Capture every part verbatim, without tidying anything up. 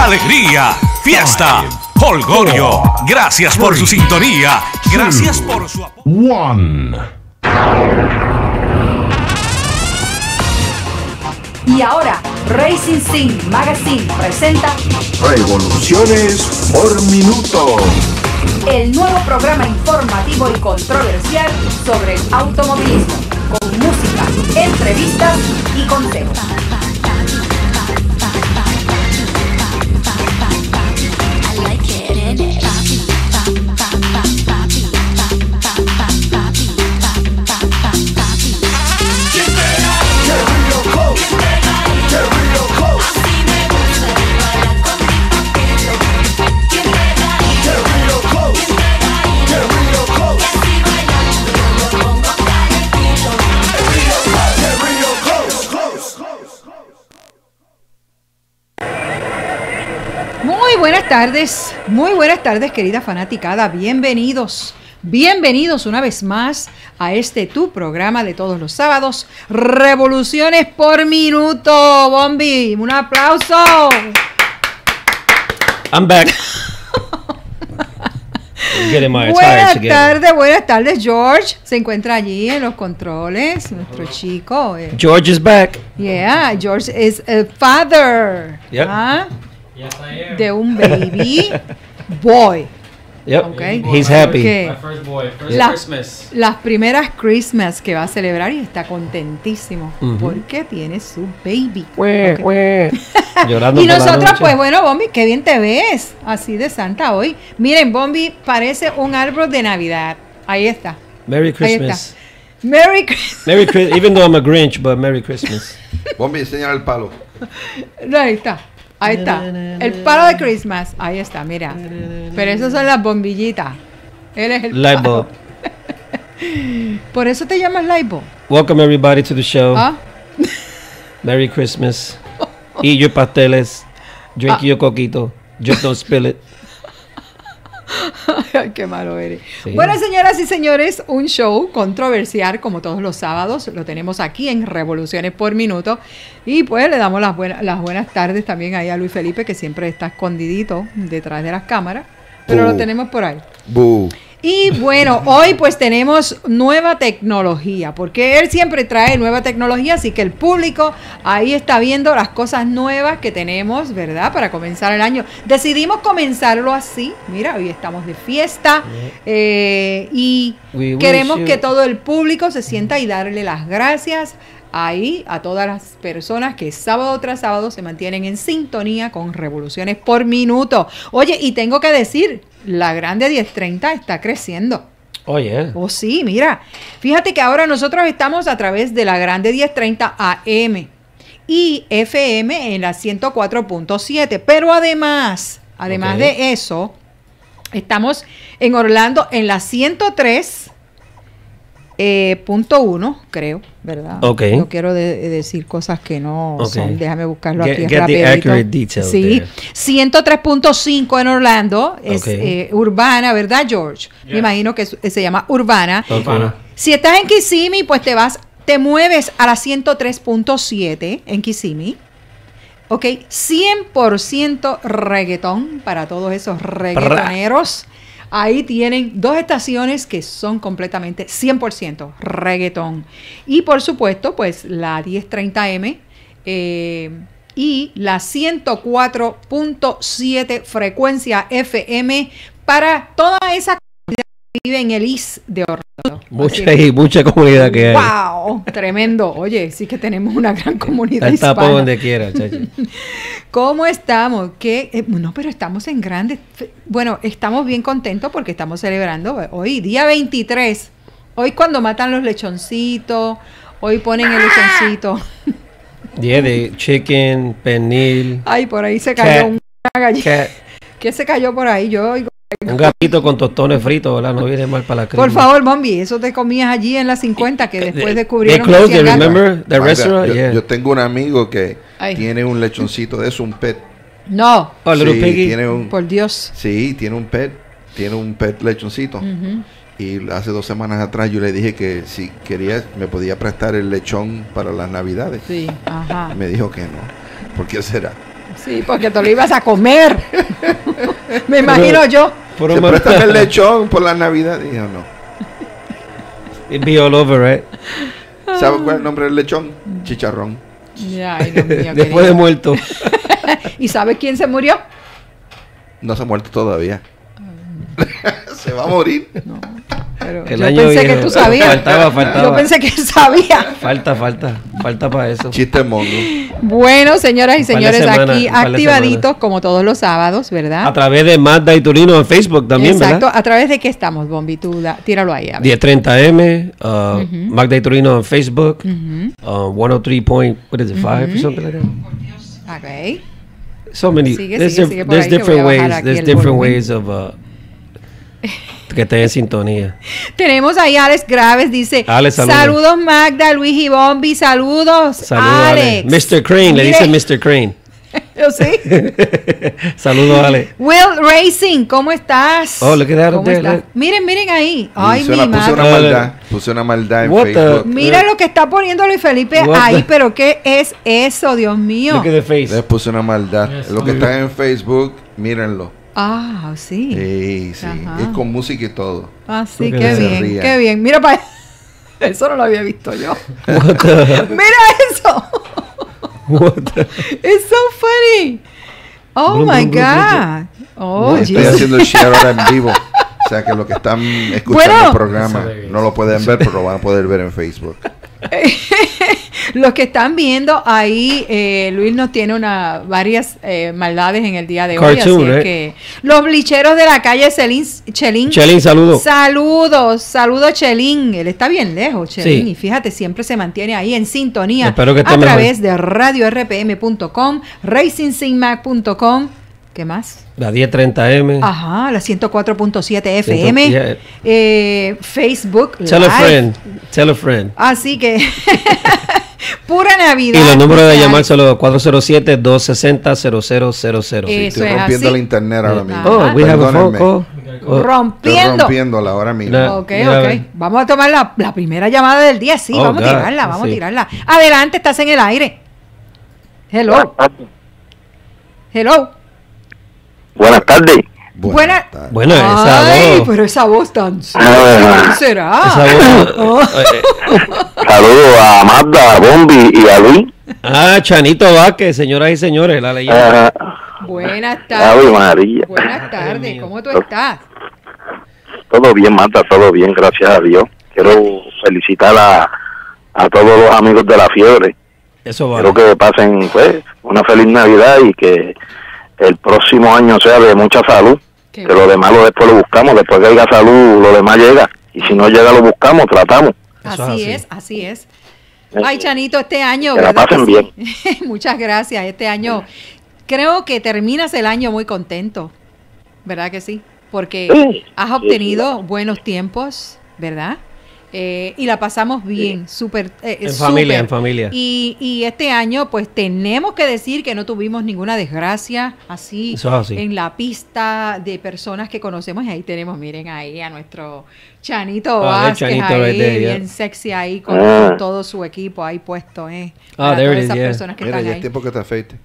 alegría, fiesta, jolgorio. Gracias por su sintonía. Gracias por su apoyo. One. Y ahora, Racing Scene Magazine presenta Revoluciones por minuto. el nuevo programa informativo y controversial sobre el automovilismo, con música, entrevistas y consejos. Muy buenas tardes, muy buenas tardes, querida fanaticada. Bienvenidos, bienvenidos una vez más a este tu programa de todos los sábados, Revoluciones por Minuto. Bombi, un aplauso. I'm back. Getting my attire Buenas together. tardes, buenas tardes, George. Se encuentra allí en los controles, nuestro chico. eh. George is back. Yeah, George is a father. Yep. ¿Ah? Yes, I am. De un baby boy. Yep. Okay. He's happy. Okay. My first boy, first La- Christmas. Las primeras Christmas que va a celebrar y está contentísimo Ujú. porque tiene su baby. Weh, Ok. weh. Llorando Y por la nosotros, noche. pues bueno, Bombi, qué bien te ves así de santa hoy. Miren, Bombi parece un árbol de Navidad. Ahí está. Merry Ahí está. Christmas. Merry Christmas. Merry Christmas. Even though I'm a Grinch, but Merry Christmas. Bombi, enseñar el palo. Ahí está. Ahí está. El palo de Christmas. Ahí está, mira. Pero esas son las bombillitas. Él es el Light palo. bulb. Por eso te llamas Light bulb. Welcome everybody to the show. ¿Ah? Merry Christmas. Eat your pasteles. Drink Ah. your coquito. Just don't spill it. Ay, qué malo eres. Sí. Bueno, señoras y señores, un show controversial como todos los sábados. Lo tenemos aquí en Revoluciones por Minuto. Y pues le damos las buenas, las buenas tardes también ahí a Luis Felipe, que siempre está escondidito detrás de las cámaras. Pero Uh. lo tenemos por ahí. Bu. Y bueno, hoy pues tenemos nueva tecnología, porque él siempre trae nueva tecnología, así que el público ahí está viendo las cosas nuevas que tenemos, ¿verdad? Para comenzar el año. Decidimos comenzarlo así, mira, hoy estamos de fiesta eh, y We queremos wish you- que todo el público se sienta y darle las gracias ahí a todas las personas que sábado tras sábado se mantienen en sintonía con Revoluciones por Minuto. Oye, y tengo que decir, la Grande diez treinta está creciendo. Oh, yeah. Oh, sí, mira. Fíjate que ahora nosotros estamos a través de la Grande diez treinta A M y F M en la ciento cuatro punto siete. Pero además, además Ok. de eso, estamos en Orlando en la ciento tres punto uno, creo, ¿verdad? Ok. No quiero de- de decir cosas que no Ok. son. Déjame buscarlo Get- aquí get the rapidito. accurate details Sí, there. ciento tres punto cinco en Orlando, es Ok. eh, urbana, ¿verdad, George? Me Yes. imagino que es- se llama urbana. Ok. Urbana. Si estás en Kissimmee, pues te vas, te mueves a la ciento tres punto siete en Kissimmee. Ok, cien por ciento reggaetón para todos esos reggaetoneros. Ahí tienen dos estaciones que son completamente cien por ciento reggaetón. Y por supuesto, pues la diez treinta M eh, y la ciento cuatro punto siete frecuencia F M para toda esa comunidad que vive en el East de Orlando. Mucha, Así- mucha comunidad que hay. ¡Wow! Tremendo. Oye, sí que tenemos una gran comunidad Está por hispana. donde quiera, chacho. ¿Cómo estamos? ¿Qué? Eh, no, pero estamos en grandes. fe- Bueno, estamos bien contentos porque estamos celebrando hoy, día veintitrés. Hoy cuando matan los lechoncitos, hoy ponen el lechoncito. Yeah, de chicken, pernil, Ay, por ahí se Cat. cayó una gallina. cat. ¿Qué se cayó por ahí? Yo oigo. Un gatito con tostones fritos, ¿verdad? No viene mal para la Por crisma. favor, Bombi, eso te comías allí en la cincuenta que después They descubrieron que closed hacían it, gato. remember? The Oiga, restaurant? yo, Yeah. yo tengo un amigo que Ay. tiene un lechoncito de eso, un pet. No, Oh, little Sí, piggy. tiene un, por Dios. sí, tiene un pet. Tiene un pet lechoncito. Ujú. Y hace dos semanas atrás yo le dije que si quería, me podía prestar el lechón para las navidades. Sí, ajá. Me dijo que no. ¿Por qué será? Sí, porque te lo ibas a comer. Me imagino yo. Puro Se mar- prestan el lechón por la Navidad. Dijo, no. It'd be all over, right? ¿Sabe cuál es el nombre del lechón? Chicharrón. Ay, Dios mío, Después querido. de muerto. ¿Y sabes quién se murió? No se ha muerto todavía. Se va a morir. Pero El yo año pensé viejo. que tú sabías. Faltaba, faltaba. Yo pensé que sabía. Falta, falta. Falta para eso. Chiste mongo. Bueno, señoras y Un par de señores, semanas, aquí un par de activaditos semanas. como todos los sábados, ¿verdad? A través de Magda y Turino en Facebook también, Exacto. ¿verdad? ¿A través de qué estamos, Bombi? Tú da- tíralo ahí. A ver. diez treinta M, uh, Magda y Turino en Facebook, uh, ciento tres point, what is it, five or something like that? Ok. So many, Sigue, there's, sigue, diff- sigue por there's ahí que different voy a bajar ways, aquí there's el different volumen. ways of, uh, que estén en sintonía. Tenemos ahí a Alex Graves, dice, Alex, saludos. saludos Magda, Luis y Bombi, saludos, Saludos, Alex. Ale. mister Crane, le Mire, dice mister Crane. Yo sí. Saludos, Ale. Will Racing, ¿cómo estás? Oh, look at that ¿Cómo up there, estás? look. Miren, miren ahí. Ay, Puse mi una, puse madre. una maldad. Puse una maldad en What the- Facebook. Mira lo que está poniendo Luis Felipe What ahí, the- pero ¿qué es eso, Dios mío? Look at the face. Les puse una maldad. Yes, Lo que look. están en Facebook, mírenlo. Ah, sí. Sí, sí. Ajá. Es con música y todo. Ah, sí, Look qué at that. bien, Rían. qué bien. Mira para eso no lo había visto yo. What the, Mira eso. what the, It's so funny. Oh Blum, my blum, blum, God. Oh, Estoy Jesus. haciendo el share ahora en vivo. O sea que los que están escuchando Bueno. el programa Eso de- no lo pueden ver, pero lo van a poder ver en Facebook. Los que están viendo ahí, eh, Luis nos tiene una, varias eh, maldades en el día de hoy. Cartoon, Así es eh. que los blicheros de la calle Celín, Chelín. Chelín, saludos. Saludos, saludos Chelín. Él está bien lejos, Chelín. Sí. Y fíjate, siempre se mantiene ahí en sintonía Espero que esté a mejor. través de radio r p m punto com, racing sin mac punto com. ¿Qué más? La diez treinta M. Ajá, la ciento cuatro punto siete F Ciento- M. yeah. eh, Facebook Tell a Live. friend. Tell a friend. Así que pura Navidad. Y los números de Navidad. llamar son los cuatro cero siete, dos seis cero, cero cero cero cero. Eh, Estoy Eso es rompiendo así. la internet ahora mismo. Oh, we have a phone Perdónenme. call. Oh, Estoy Rompiendo. rompiéndola ahora mismo. No. Ok, Mira, a ok. ver. Vamos a tomar la, la primera llamada del día. Sí, Oh, vamos a God. tirarla, vamos Sí. a tirarla. Adelante, estás en el aire. Hello. Hello. Buenas tardes. Buena- tardes. Bueno, esa Ay, voz. pero esa voz tan... Ah. ¿Qué será? Esa Oh. voz. eh, eh, Saludos a Magda, a Bombi y a Luis. Ah, Chanito Vázquez, señoras y señores, la leyenda. Ah, Buenas Ave tardes. María. Buenas tardes. ¿Cómo tú estás? Todo bien, Magda, todo bien, gracias a Dios. Quiero felicitar a, a todos los amigos de la fiebre. Eso vale. Quiero que pasen pues una feliz Navidad y que el próximo año sea de mucha salud. Qué Que lo demás lo después lo buscamos, después que haya salud, lo demás llega. Y si no llega, lo buscamos, tratamos. Eso Así es es, así. así es. Ay, Chanito, este año, Que la ¿verdad pasen que sí? Muchas gracias. Este año, creo que terminas el año muy contento, ¿verdad que sí? Porque Sí, has sí, obtenido buenos tiempos, ¿verdad? Eh, y la pasamos bien, súper. eh, En súper. familia, en familia. Y, y este año, pues tenemos que decir que no tuvimos ninguna desgracia así, Eso es así. en la pista de personas que conocemos. Y ahí tenemos, miren ahí a nuestro Chanito Ah, el Vázquez, Chanito ahí, right there, yeah. bien sexy ahí con, Ah. con todo su equipo ahí puesto, ¿eh? Ah, Para there todas it is, esas yeah. personas que Mira, están ya es ahí. tiempo que te afeites.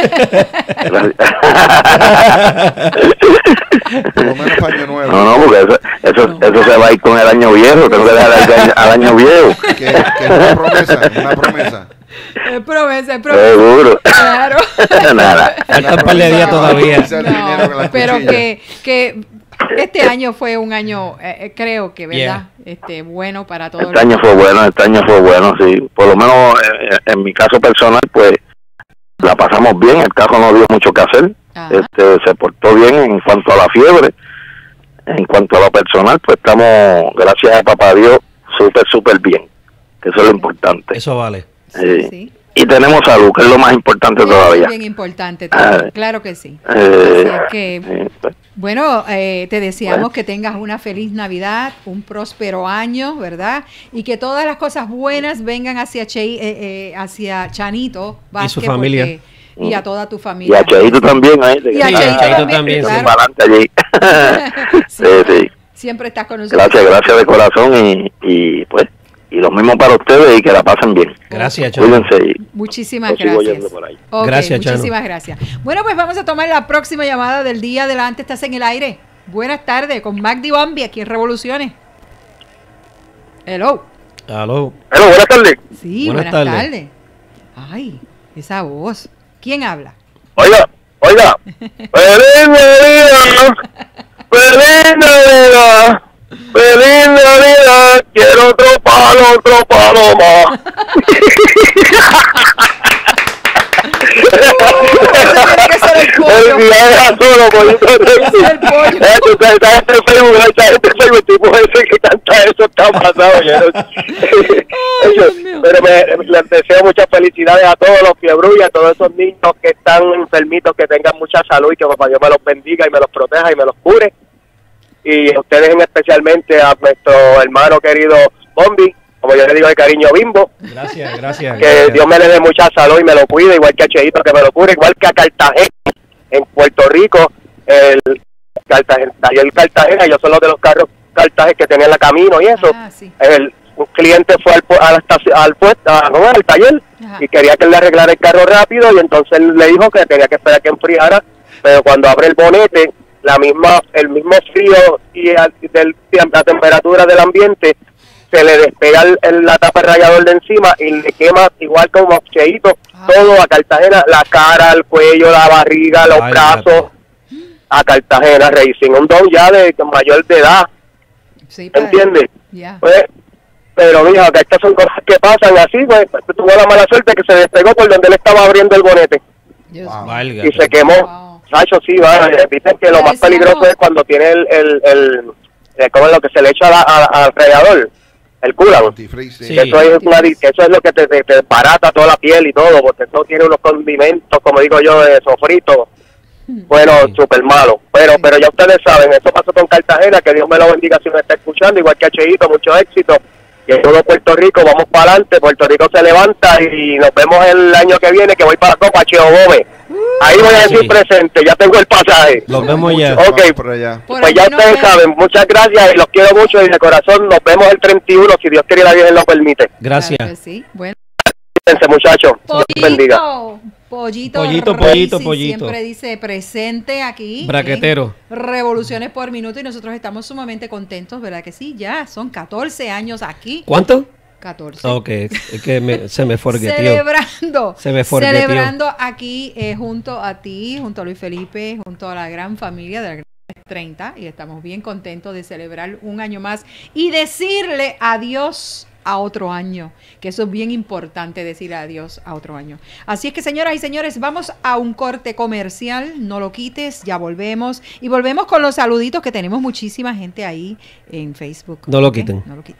Por lo menos paño nuevo. No, no, porque eso, eso, eso se va a ir con el año viejo. Tengo que dejar al año, al año viejo. Que, que es una promesa, una promesa. Es promesa, es promesa. Seguro. Claro. Nada. Falta un par de días todavía. Utilizar el dinero con las No, pero cuchillas. que, que este año fue un año, eh, eh, creo que, ¿verdad? Este, bueno para todos. Este año fue bueno, este año fue bueno, sí. Por lo menos eh, en mi caso personal, pues la pasamos bien. El carro no dio mucho que hacer. Ajá. Este, se portó bien en cuanto a la fiebre. En cuanto a lo personal, pues estamos, gracias a papá Dios, súper, súper bien. Que eso es lo importante. Eso vale. Sí, Eh, sí. Y tenemos salud, que es lo más importante Eso todavía. es bien importante, también, Ah. claro que sí. Eh, Así es que, eh, pues, bueno, eh, te deseamos Bueno. que tengas una feliz Navidad, un próspero año, ¿verdad? Y que todas las cosas buenas vengan hacia, Che, eh, eh, hacia Chanito Vázquez, su familia. porque- y a toda tu y familia. a Cheito también, ¿eh? Y a Sí, Cheito Cheito también, también, sí. claro. Para adelante allí. sí, sí. Siempre estás con nosotros. Gracias, gracias de corazón y, y pues, y Y lo mismo para ustedes y que la pasen bien. Gracias, Chano. Cuídense. Y Muchísimas lo sigo gracias. oyendo por ahí. Ok, Gracias, Chano. muchísimas gracias. Bueno, pues vamos a tomar la próxima llamada del día. Adelante, estás en el aire. Buenas tardes, con Magdi Bombi aquí en Revoluciones. Hello. Aló. Hello, buenas tardes. Sí, Buenas buenas, tardes. tardes. Ay, esa voz. ¿Quién habla? Oiga, oiga. ¡Feliz Navidad! ¡Feliz Navidad! ¡Feliz Navidad! Quiero otro palo, otro palo más. Ese tiene que ser el pollo. El día es azul, pollito. Ese es el pollo. Eh, tú sabes, esa gente en Facebook, esa gente en Facebook, el tipo ese que canta eso está pasado. Yo no- Dios mío. Pero me, les deseo muchas felicidades a todos los fiebros y a todos esos niños que están enfermitos, que tengan mucha salud y que papá Dios me los bendiga y me los proteja y me los cure. Y a ustedes en especialmente a nuestro hermano querido Bombi, como yo le digo de cariño, Bimbo, Gracias, gracias. que gracias. Dios me le dé mucha salud y me lo cuide, igual que a Cheito que me lo cure, igual que a Cartagena en Puerto Rico, el Cartagena, taller Cartagena, ellos son los de los carros Cartagena que tenían la camino y eso. Ah, sí. El un cliente fue al pu- a la estación, al puesto, a- ¿no? al taller, Ajá. y quería que él le arreglara el carro rápido, y entonces él le dijo que tenía que esperar que enfriara, pero cuando abre el bonete, la misma, el mismo frío y el- del, la temperatura del ambiente se le despega el, el- la tapa de radiador de encima y le quema igual como Cheito, Ah. todo a Cartagena, la cara, el cuello, la barriga, los Ay, brazos, a Cartagena Racing, un don ya de mayor de edad, Sí, padre. ¿entiendes? Ya. Pues, pero mija, que estas son cosas que pasan así, pues, tuvo la mala suerte que se despegó por donde él estaba abriendo el bonete Dios mío. Valga. y se quemó. Wow. Sacho, sí, va, dicen que lo Le más peligroso decíamos- es cuando tiene el, el, el, eh, ¿cómo es lo que se le echa a la- a- al radiador? El coolant. Antifreeze. Sí. Que Eso es, una, di- que eso es lo que te, te, te desbarata toda la piel y todo, porque eso tiene unos condimentos, como digo yo, de sofrito. Bueno, Sí. súper malo. Pero Sí. pero ya ustedes saben, esto pasó con Cartagena, que Dios me lo bendiga si me está escuchando, igual que a Cheito, mucho éxito. Y en todo Puerto Rico, vamos para adelante, Puerto Rico se levanta y nos vemos el año que viene, que voy para la Copa Cheo Gómez. Ahí voy a decir Sí. presente, ya tengo el pasaje. Los vemos ya. Muchos Ok. vamos por allá. Por Pues allí ya nos ustedes vemos. saben, muchas gracias y los quiero mucho y de corazón nos vemos el treinta y uno, si Dios quiere y la Virgen lo permite. Gracias. Claro que sí. Bueno. Cuídense, muchachos. Dios los bendiga. Pollito, Pollito, Racing pollito, pollito. siempre dice presente aquí. Braquetero. en Revoluciones por minuto y nosotros estamos sumamente contentos, ¿verdad que sí? Ya son catorce años aquí. ¿Cuánto? catorce. Ok, es que me- se me forgueteó. Celebrando, Se me forgueteó. celebrando aquí eh, junto a ti, junto a Luis Felipe, junto a la gran familia de la Gran treinta y estamos bien contentos de celebrar un año más y decirle adiós a otro año, que eso es bien importante, decir adiós a otro año. Así es que, señoras y señores, vamos a un corte comercial, no lo quites, ya volvemos y volvemos con los saluditos que tenemos muchísima gente ahí en Facebook. No lo ¿ok? quiten. No lo quites.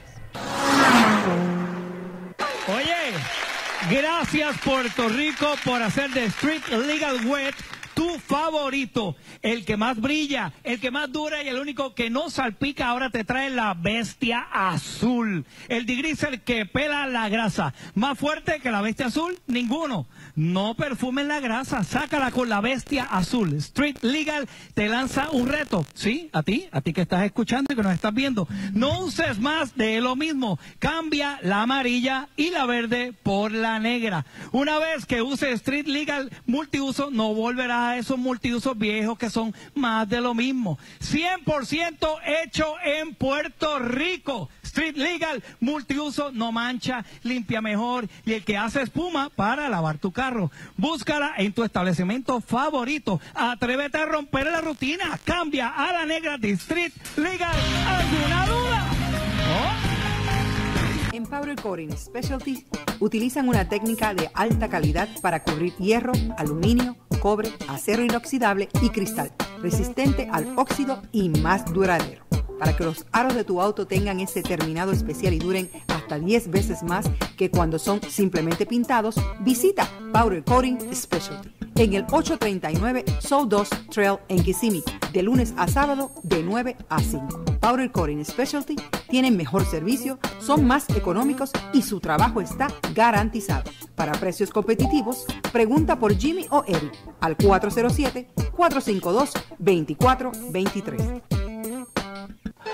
Oye, gracias Puerto Rico por hacer de Street Legal Wet tu favorito, el que más brilla, el que más dura y el único que no salpica. Ahora te trae la bestia azul, el degreaser que pela la grasa, más fuerte que la bestia azul, ninguno. No perfumen la grasa, sácala con la bestia azul. Street Legal te lanza un reto, sí, a ti, a ti que estás escuchando y que nos estás viendo. No uses más de lo mismo, cambia la amarilla y la verde por la negra. Una vez que uses Street Legal multiuso, no volverás a esos multiusos viejos que son más de lo mismo. cien por ciento hecho en Puerto Rico. Street Legal multiuso, no mancha, limpia mejor y el que hace espuma para lavar tu carro. Búscala en tu establecimiento favorito. Atrévete a romper la rutina. Cambia a la negra de Street Legal. ¿Alguna duda? ¿Oh? En Powder Coating Specialty utilizan una técnica de alta calidad para cubrir hierro, aluminio, cobre, acero inoxidable y cristal, resistente al óxido y más duradero. Para que los aros de tu auto tengan ese terminado especial y duren hasta diez veces más que cuando son simplemente pintados, visita Powder Coating Specialty en el ochocientos treinta y nueve Sawdust Trail en Kissimmee, de lunes a sábado de nueve a cinco. Powder Coating Specialty tienen mejor servicio, son más económicos y su trabajo está garantizado. Para precios competitivos, pregunta por Jimmy o Eric al cuatro cero siete, cuatro cinco dos, dos cuatro dos tres.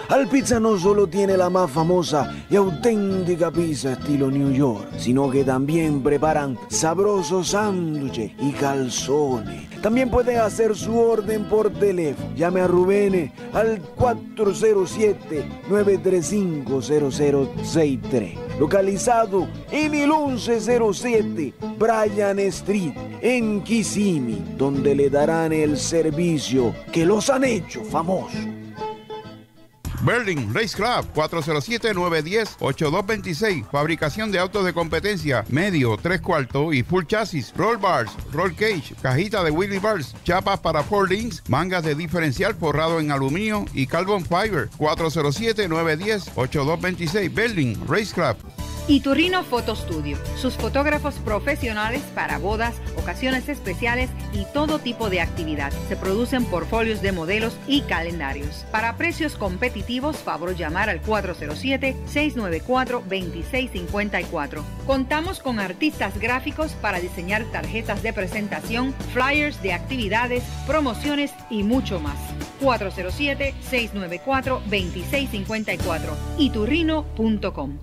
Alpizza no solo tiene la más famosa y auténtica pizza estilo New York, sino que también preparan sabrosos sándwiches y calzones. También puede hacer su orden por teléfono. Llame a Rubén al cuatro cero siete, nueve tres cinco, cero cero seis tres. Localizado en el once cero siete Bryan Street, en Kissimmee, donde le darán el servicio que los han hecho famosos. Berlin Race Club, cuatro cero siete, nueve uno cero, ocho dos dos seis. Fabricación de autos de competencia, medio, tres cuartos y full chasis, roll bars, roll cage, cajita de wheelie bars, chapas para four links, mangas de diferencial forrado en aluminio y carbon fiber. cuatro cero siete, nueve uno cero, ocho dos dos seis. Berlin Race Club. Iturrino Photo Studio, sus fotógrafos profesionales para bodas, ocasiones especiales y todo tipo de actividad. Se producen portfolios de modelos y calendarios. Para precios competitivos, favor llamar al cuatro cero siete, seis nueve cuatro, dos seis cinco cuatro. Contamos con artistas gráficos para diseñar tarjetas de presentación, flyers de actividades, promociones y mucho más. cuatro cero siete, seis nueve cuatro, dos seis cinco cuatro. iturrino punto com.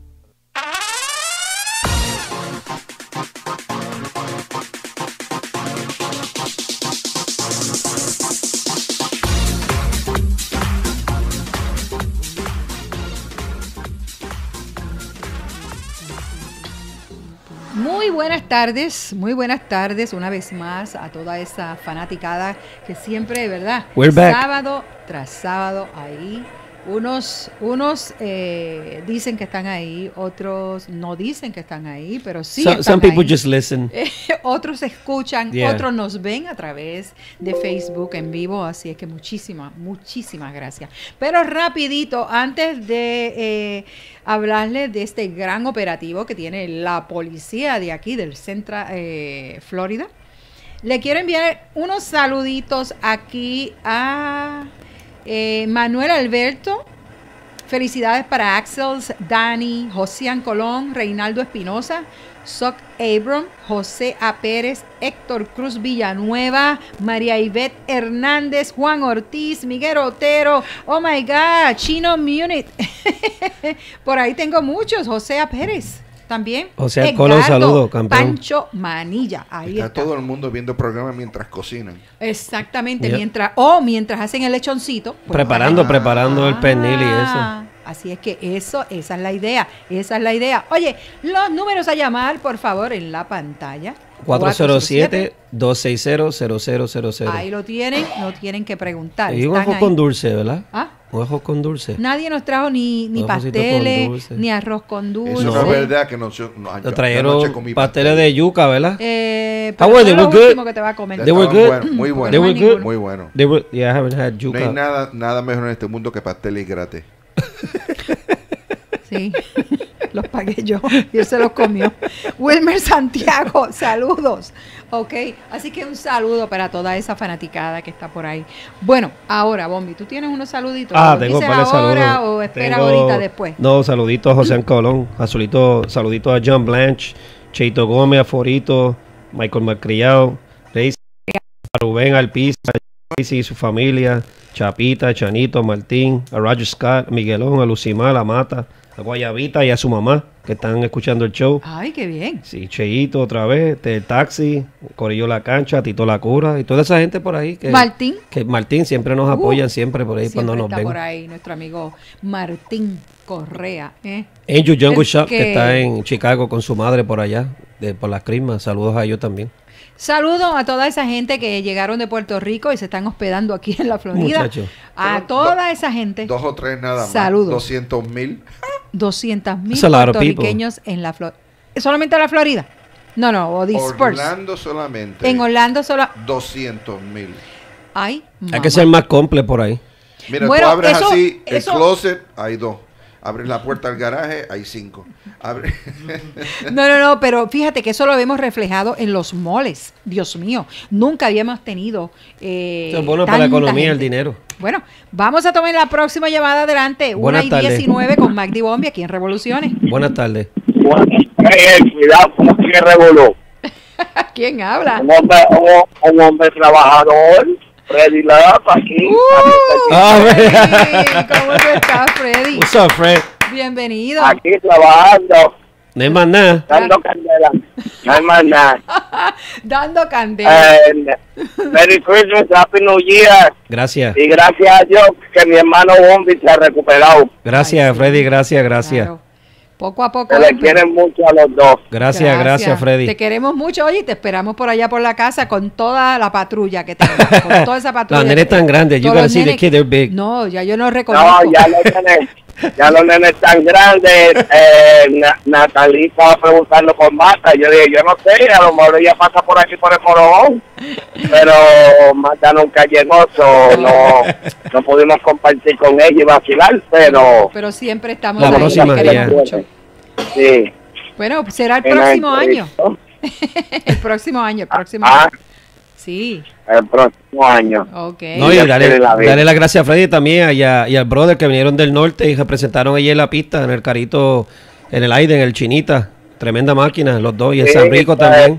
Muy buenas tardes, muy buenas tardes una vez más a toda esa fanaticada que siempre, ¿verdad? We're back. Sábado tras sábado ahí. Unos, unos eh, dicen que están ahí, otros no dicen que están ahí, pero sí So- están some people ahí. just listen. Eh, otros escuchan, Yeah. otros nos ven a través de Facebook en vivo, así es que muchísimas, muchísimas gracias. Pero rapidito, antes de eh, hablarles de este gran operativo que tiene la policía de aquí, del Centro eh, Florida, le quiero enviar unos saluditos aquí a eh, Manuel Alberto. Felicidades para Axel, Dani, Josian Colón, Reinaldo Espinosa, Soc Abram, José A. Pérez, Héctor Cruz Villanueva, María Ivette Hernández, Juan Ortiz, Miguel Otero, oh my God, Chino Munit. Por ahí tengo muchos, José A. Pérez también. José A. Colón, Edgardo, saludo, campeón. Pancho Manilla, ahí Está, está. todo el mundo viendo programas mientras cocinan. Exactamente, Yep. mientras, o mientras hacen el lechoncito. pues, Preparando, ah, preparando el pernil y eso. Así es que eso, esa es la idea, esa es la idea. Oye, los números a llamar, por favor, en la pantalla. cuatro cero siete, dos seis cero, cero cero cero cero. Ahí lo tienen, no tienen que preguntar. Y un están ojo ahí. con dulce, ¿verdad? ¿Ah? Un ojo con dulce. Nadie nos trajo ni, ni Un arrocito con pasteles, dulce. ni arroz con dulce. Eso no es verdad que no, yo- no, yo- Nos yo trajeron anoche comí pasteles de yuca, ¿verdad? Eh, How pero were fue they? lo Were good? último que te va a comer. They were Estaban good. buenos, muy buenos. They were good. Muy bueno. They were, yeah, I haven't had No yuca. hay nada, nada mejor en este mundo que pasteles gratis. Sí, los pagué yo y él se los comió. Wilmer Santiago, saludos. Ok, así que un saludo para toda esa fanaticada que está por ahí. Bueno, ahora, Bombi, ¿tú tienes unos saluditos? Ah, ¿Los tengo dices varios ahora saludos. o espera Tengo- ahorita después? No, saluditos a José Colón, saludito, saludito a John Blanche, Cheito Gómez, Aforito, Michael Malcriado, Reis, a Rubén Alpiza, Tracy y su familia, Chapita, Chanito, Martín, a Roger Scott, a Miguelón, a Lucimar, a Mata, a Guayabita y a su mamá que están escuchando el show. Ay, qué bien. Sí, Cheito otra vez, el taxi, Corillo La Cancha, Tito La Cura y toda esa gente por ahí. Que, Martín. Que Martín siempre nos Uh, apoyan, siempre por ahí Siempre cuando nos está ven. por ahí nuestro amigo Martín Correa. ¿eh? Angel Jungle El Shop, que... que- está en Chicago con su madre por allá, de, por las crismas. Saludos a ellos también. Saludos a toda esa gente que llegaron de Puerto Rico y se están hospedando aquí en la Florida. Muchacho. A Fueron toda do- esa gente. Dos o tres nada más. Saludos. doscientos mil. doscientos mil That's a lot of puertorriqueños en la Florida. ¿Solamente en la Florida? No, no, o dispersed. Orlando solamente. En Orlando solo. doscientos mil. Ay, Hay mamá. que ser más comple por ahí. Mira, Bueno, tú abres eso- así eso- el closet, hay dos. Abres la puerta al garaje, hay cinco. Abre... No, no, no, pero fíjate que eso lo vemos reflejado en los moles. Dios mío, nunca habíamos tenido. Eh, Eso es bueno para la tanta economía, el gente. dinero. Bueno, vamos a tomar la próxima llamada adelante. Buenas una y tardes. diecinueve con Magdi Bombi aquí en Revoluciones. Buenas tardes. Eh, cuidado, como que revoló. ¿Quién habla? Un hombre, un, un hombre trabajador, Freddy Love aquí. Ah, Freddy, ¿cómo tú estás, Freddy? What's up, Fred? Bienvenido. Aquí trabajando. No hay más nada. Dando candela. No hay más nada. Dando candela. And Merry Christmas, Happy New Year. Gracias. Y gracias a Dios que mi hermano Bombi se ha recuperado. Gracias, Freddy. Gracias, gracias. Claro. Poco a poco. Se le quieren mucho a los dos. Gracias, gracias, gracias, Freddy. Te queremos mucho, oye, te esperamos por allá por la casa con toda la patrulla que tenemos. Con toda esa patrulla. Los nenes tan grandes. You Todos gotta los see the nenes- kid, they're big. No, ya yo no reconozco. No, ya los nenes, ya los nenes tan grandes. Eh, Na- Natalie estaba preguntando por Marta. Yo dije, yo no sé, a lo mejor ella pasa por aquí por el Morogón. Pero Marta nunca llegó, so no, no pudimos compartir con ella y vacilar, pero... Pero siempre estamos La ahí, próxima te queremos día. mucho. Sí. Bueno, será el En la próximo año. entrevista. El próximo año, el próximo Ah, año. Sí, el próximo año. ok. No, y Dios dale, quiere la vida. dale las gracias a Freddy también y, a- y al brother que vinieron del norte y representaron allí en la pista, en el carrito, en el Aiden, el Chinita. Tremenda máquina, los dos. Y en Sí, San Rico pues, también.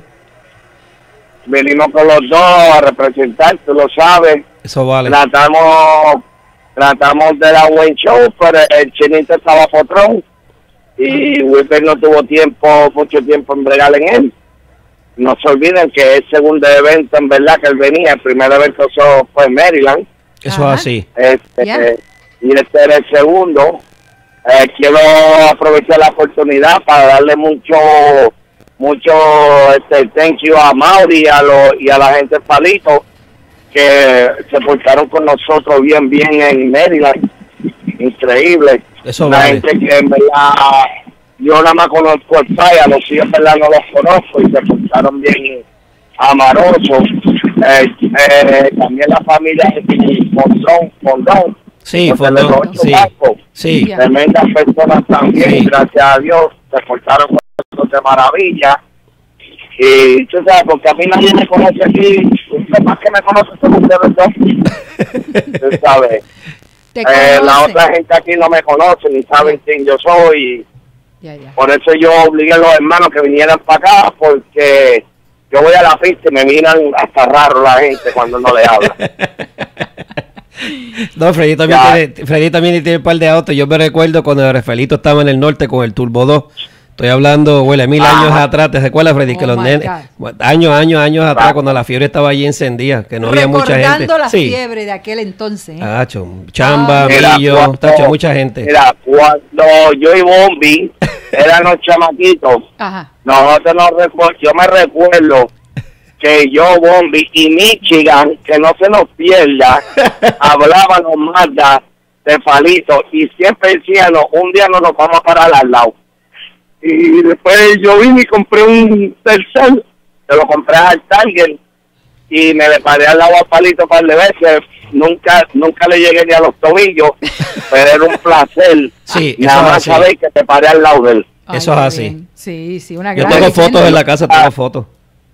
Venimos con los dos a representar, tú lo sabes. Eso vale. Tratamos, tratamos de dar buen show, pero el Chinita estaba potrón. Y Wilber no tuvo tiempo, mucho tiempo en bregar en él. No se olviden que es el segundo evento, en verdad, que él venía. El primer evento eso fue en Maryland. Eso Ajá. es así. Este, Ya. eh, y este era el segundo. Eh, quiero aprovechar la oportunidad para darle mucho, mucho este, thank you a Mauri y a, lo, y a la gente de Palito que se portaron con nosotros bien, bien en Maryland. Increíble. Eso la vale. gente que en verdad yo nada más conozco el Paya, los hijos en verdad no los conozco y se portaron bien amorosos. Eh, eh, también la familia de Fondón, Fondón. Sí, Porque Fondón, los ocho sí. bancos, Sí. Ya. tremendas personas también, Sí. gracias a Dios, se portaron con nosotros de maravilla. Y tú sabes, porque a mí nadie me conoce aquí, usted más que me conoce son ustedes dos. Tú sabes. Te Eh, la conoce. otra gente aquí no me conoce ni saben quién yo soy. Ya, ya. Por eso yo obligué a los hermanos que vinieran para acá, porque yo voy a la pista y me miran hasta raro la gente cuando no le habla. No, Freddy también, Ya. tiene, Freddy también tiene un par de autos. Yo me recuerdo cuando el Rafaelito estaba en el norte con el Turbo dos. Estoy hablando, huele, mil Ajá. años atrás. ¿Te recuerdas, Freddy? que Oh los my nenes, God. años, años, años atrás, Ah. cuando la fiebre estaba allí encendida, que no había mucha gente. Recordando la Sí. fiebre de aquel entonces. ¿eh? Tacho, Chamba, Mira, Millo, cuando- tacho, mucha gente. Mira, cuando yo y Bombi éramos chamaquitos, Ajá. nosotros nos recu- yo me recuerdo que yo, Bombi y Michigan, que no se nos pierda, hablábamos más de Palito y siempre decían, "No, un día no nos vamos a parar al lado". Y después yo vine y compré un tercer, se lo compré al Tiger y me le paré al lado a Palito un par de veces. Nunca nunca le llegué ni a los tobillos, pero era un placer. Sí, Nada eso es más así. saber que te paré al lado de él. Ay, Eso es qué así. bien. Sí, sí, una Yo gran tengo leyenda. fotos en la casa, tengo fotos.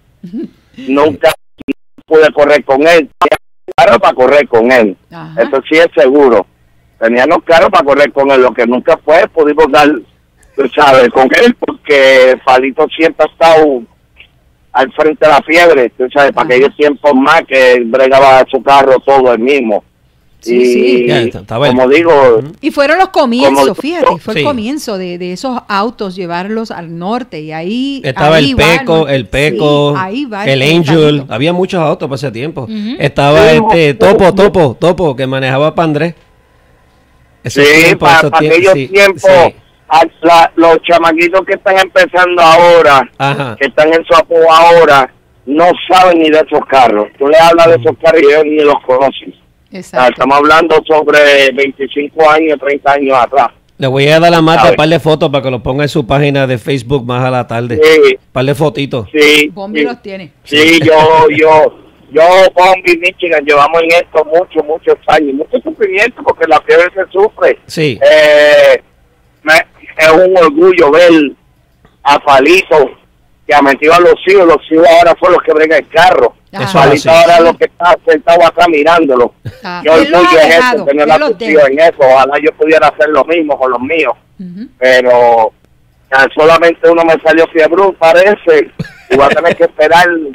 Nunca pude correr con él. Tenía claro para correr con él. Ajá. Eso sí es seguro. Teníamos claro para correr con él. Lo que nunca fue, pudimos dar, tú sabes, con él, porque Palito siempre ha estado al frente de la fiebre, tú sabes, para Ajá. aquellos tiempos más que él bregaba su carro todo él mismo. Sí, y sí. Ya, estaba él. como digo, Y fueron los comienzos, Como- fíjate, fue Sí. el comienzo de, de esos autos, llevarlos al norte y ahí... Estaba ahí el va Peco, el- el Peco, sí, ahí va el el Angel. Palito. Había muchos autos para ese tiempo. Ujú. Estaba Sí, este sí. Topo, Topo, Topo, que manejaba para Andrés. Esos sí, tiempos, para esos tiempos, aquellos sí, tiempos, sí. a la- los chamaquitos que están empezando ahora, Ajá. que están en su apoyo ahora, no saben ni de esos carros. Tú le hablas de esos carros y ellos ni los conocen. O sea, Exacto. estamos hablando sobre veinticinco años, treinta años atrás. Le voy a dar a Marta ¿Sabe? un par de fotos para que lo ponga en su página de Facebook más a la tarde. Sí, Un par de fotitos. sí, Bombi sí, los tiene. sí, yo, yo, yo, Bombi, Michigan, llevamos en esto muchos, muchos años, mucho sufrimiento porque la fiebre se sufre. Sí. Eh, me- es un orgullo ver a Palito que ha metido a los hijos, los hijos ahora son los que bregan el carro. Ajá. Eso es Palito así. ahora es lo que está sentado acá mirándolo. Ah, Qué él los orgullo ha es dejado, eso, tener él la los atención deja. en eso. Ojalá yo pudiera hacer lo mismo con los míos. Ujú. Pero ya solamente uno me salió fiebre, parece, y voy a tener que esperar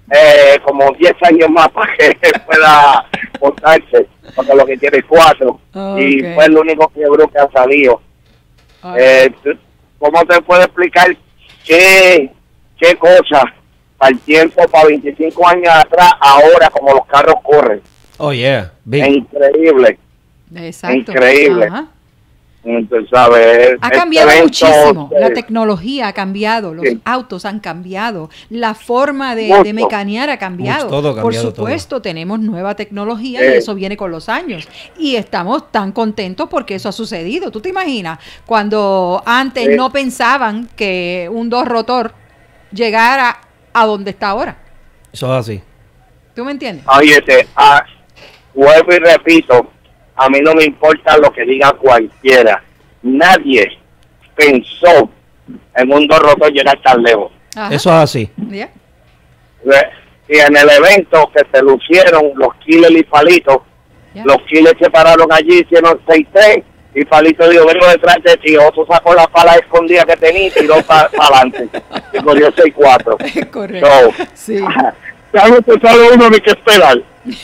eh, como diez años más para que pueda montarse, porque lo que tiene es cuatro. Okay. Y fue el único quebro que ha salido. Eh, ¿Cómo te puedo explicar qué, qué cosa para el tiempo, para veinticinco años atrás, ahora como los carros corren? Oh, yeah. Big. Es increíble. Exacto. Increíble. Ajá. Entonces, ¿sabes? Ha Este cambiado evento, muchísimo, eh, la tecnología ha cambiado, los sí. autos han cambiado, la forma de, Mucho. de mecanear ha cambiado. Mucho, todo ha Por cambiado, supuesto, tenemos nueva tecnología Sí. y eso viene con los años. Y estamos tan contentos porque eso ha sucedido. ¿Tú te imaginas? Cuando antes Sí. no pensaban que un dos rotor llegara a donde está ahora. Eso es así. ¿Tú me entiendes? Óyete, ah, vuelvo y repito, a mí no me importa lo que diga cualquiera. Nadie pensó en un dos rotor llegar tan lejos. Ajá. Eso es así. Ya. Y en el evento que se lucieron los Killers y Palito, Ya. los Killers se pararon allí, hicieron seis tres, y Palito dijo, vengo detrás de ti. Otro sacó la pala escondida que tenía y tiró para adelante. Y corrió seis cuatro. Correcto. So, Sí. ya no te sale uno ni que esperar.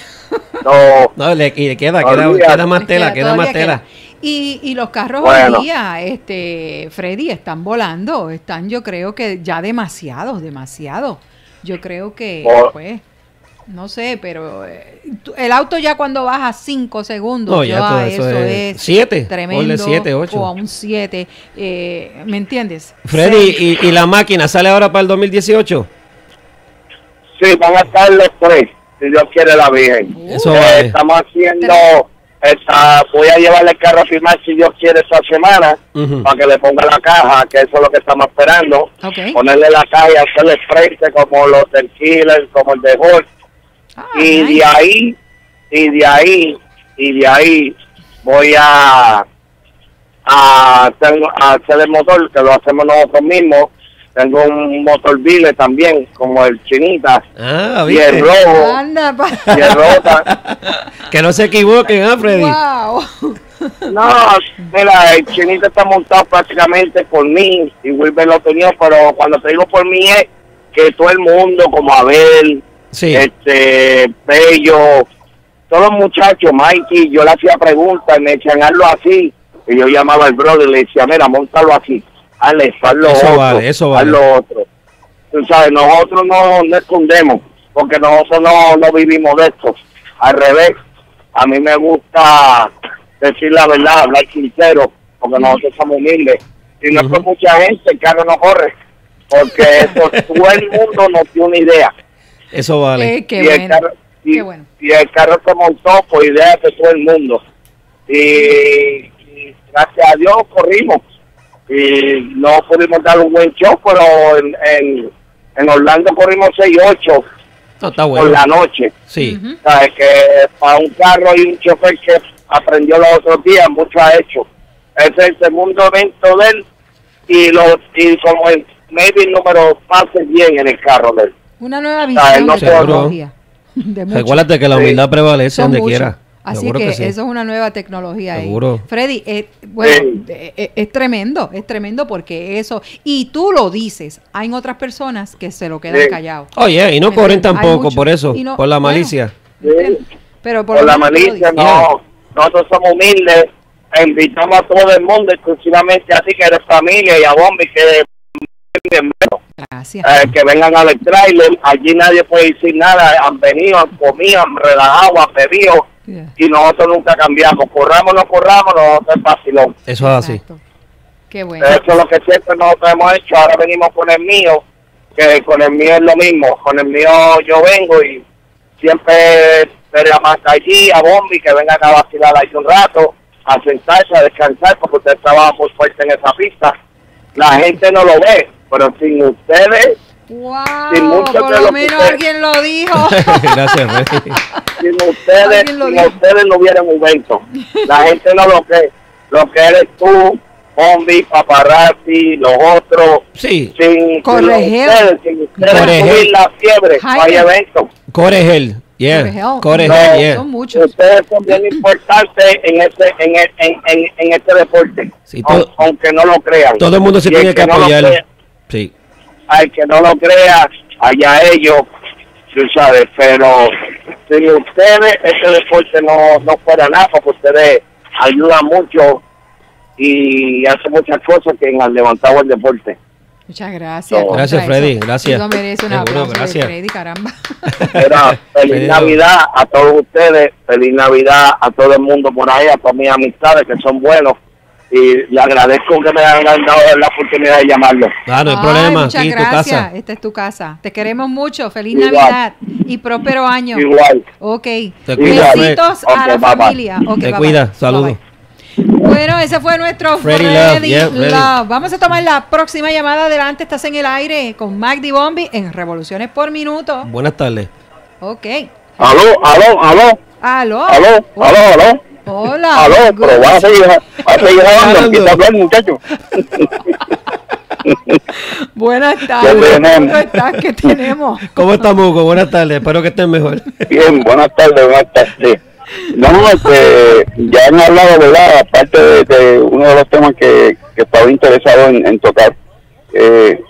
No, No, le, y le queda, queda, Olvídate. queda más tela, Queda- queda más todavía tela. queda. Y, y los carros Bueno. hoy día, este, Freddy, están volando, están yo creo que ya demasiados, demasiado. Yo creo que, Por- pues, no sé, pero eh, tú- el auto ya cuando baja cinco segundos, No, ya ya todo eso eso es- es siete, tremendo, ponle siete, ocho. o a un siete, eh, ¿me entiendes? Freddy, Seis. y, y la máquina sale ahora para el dos mil dieciocho. sí, van a estar los tres, si Dios quiere la Virgen. Eso Eh, vale. estamos haciendo, esta, voy a llevarle el carro a firmar si Dios quiere esta semana, Ujú. para que le ponga la caja, que eso es lo que estamos esperando. Ok. Ponerle la caja y hacerle frente como los del Killer, como el de Hulk. Ah, y nice. de ahí, y de ahí, y de ahí voy a, a, hacer, a hacer el motor, que lo hacemos nosotros mismos. Tengo un motor Vile también, como el Chinita, Ah, y el ¿viste? rojo, Anda, pa- y el rota. Que no se equivoquen, ¿ah, Freddy? Wow. No, mira, el Chinita está montado prácticamente por mí, y Wilber lo tenía, pero cuando te digo por mí es que todo el mundo, como Abel, Sí. este, Bello, todos los muchachos, Mikey, yo le hacía preguntas y me decían, hazlo así, y yo llamaba al brother y le decía, mira, montalo así, hazle, hazlo Eso otro, vale, eso vale. hazlo otro. Tú sabes, nosotros no, no escondemos, porque nosotros no, no vivimos de esto, al revés, a mí me gusta decir la verdad, hablar sincero, porque nosotros somos humildes, y no es por mucha gente, el carro no corre, porque eso, todo el mundo no tiene una idea. Eso vale. Eh, qué y, el bueno. carro, y, Qué bueno. y el carro se montó por ideas de todo el mundo. Y, y gracias a Dios corrimos. Y no pudimos dar un buen show, pero en, en, en Orlando corrimos seis ocho No, está por bueno. la noche. Sí. ¿Sabes? Que para un carro y un chofer que aprendió los otros días, mucho ha hecho. Ese es el segundo evento de él. Y, los, y como el maybe el número pase bien en el carro de él. Una nueva Ah, visión no de puedo. tecnología. De mucho. Recuérdate que la Sí. humildad prevalece Son donde muchos. quiera. Así Seguro que, que sí. eso es una nueva tecnología ahí. Seguro. Freddy, eh, bueno, Sí. eh, eh, es tremendo, es tremendo porque eso, y tú lo dices, hay otras personas que se lo quedan Sí. callados. Oye, y no ¿Me corren entiendes? Hay tampoco mucho. por eso, Y no- por la bueno, malicia. ¿entiendes? Pero por, Por lo la menos tú lo malicia, dices. no. Nosotros somos humildes. E invitamos a todo el mundo, exclusivamente a ti que eres familia y a Bombi que eres bienvenido. Gracias. Eh, que vengan al trailer. Allí nadie puede decir nada. Han venido, han comido, han relajado, han bebido. Yeah. Y nosotros nunca cambiamos. Corramos o no corramos, nosotros es vacilón. Eso es así. Exacto. Qué bueno. Eso es lo que siempre nosotros hemos hecho. Ahora venimos con el mío, que con el mío es lo mismo. Con el mío yo vengo y siempre le más allí a Bombi que vengan a vacilar ahí un rato, a sentarse, a descansar, porque usted trabaja muy fuerte en esa pista. La gente no lo ve, pero sin ustedes, Wow, sin mucho por de lo lo que menos usted- alguien lo dijo. Gracias, Freddy. sin ustedes, Alguien lo sin dijo. ustedes no hubiera un evento. La gente no lo cree. Lo que eres tú, Bombi, Paparazzi, los otros, Sí, sin, sin Corregel. ustedes, sin ustedes Corregel. subir la fiebre, no hay Jaime. evento. Corregel. Yeah. Corregel. Corregel, No, yeah. Son muchos. Ustedes son bien importantes en este, en, el- en, en, en este deporte, Sí, Aun- todo- aunque no lo crean. Todo el mundo se Y el tiene que no lo apoyar. crea- Sí. al que no lo crea, allá ellos, tú sabes, pero si ustedes, este deporte no, no fuera nada, porque ustedes ayudan mucho y hacen muchas cosas que han levantado el deporte. Muchas gracias. No. Gracias, Freddy, gracias. Eso merece un Seguro, aplauso gracias. de Freddy, caramba. Era, feliz Freddy, Navidad a todos ustedes, feliz Navidad a todo el mundo por ahí, a todas mis amistades que son buenos. Y le agradezco que me hayan dado la oportunidad de llamarlo. Ah, no hay Ay, problema, muchas aquí en tu gracias. casa. Esta es tu casa. Te queremos mucho. Feliz Igual. Navidad y próspero año. Igual. Ok. Te cuidas, Besitos Fred. a la Ok, bye, bye. familia. Ok, Te bye, cuida, bye. saludos. Bye, bye. Bueno, ese fue nuestro Freddy Freddy, Love, Love. yeah, Freddy. Vamos a tomar la próxima llamada. Adelante, estás en el aire con Magdi Bombi en Revoluciones por Minuto. Buenas tardes. Ok. Aló, aló, aló, Aló. aló, aló, aló. Hola. Aló, pero vas a seguir, vas a seguir hablando, empieza a hablar, muchacho. Buenas tardes. ¿Cómo estás? ¿Qué tenemos? ¿Cómo estamos, Hugo? Buenas tardes. Espero que estén mejor. Bien, buenas tardes, buenas tardes. No, este, ya han hablado, ¿verdad? Aparte de, de uno de los temas que, que estaba interesado en, en tocar. Eh,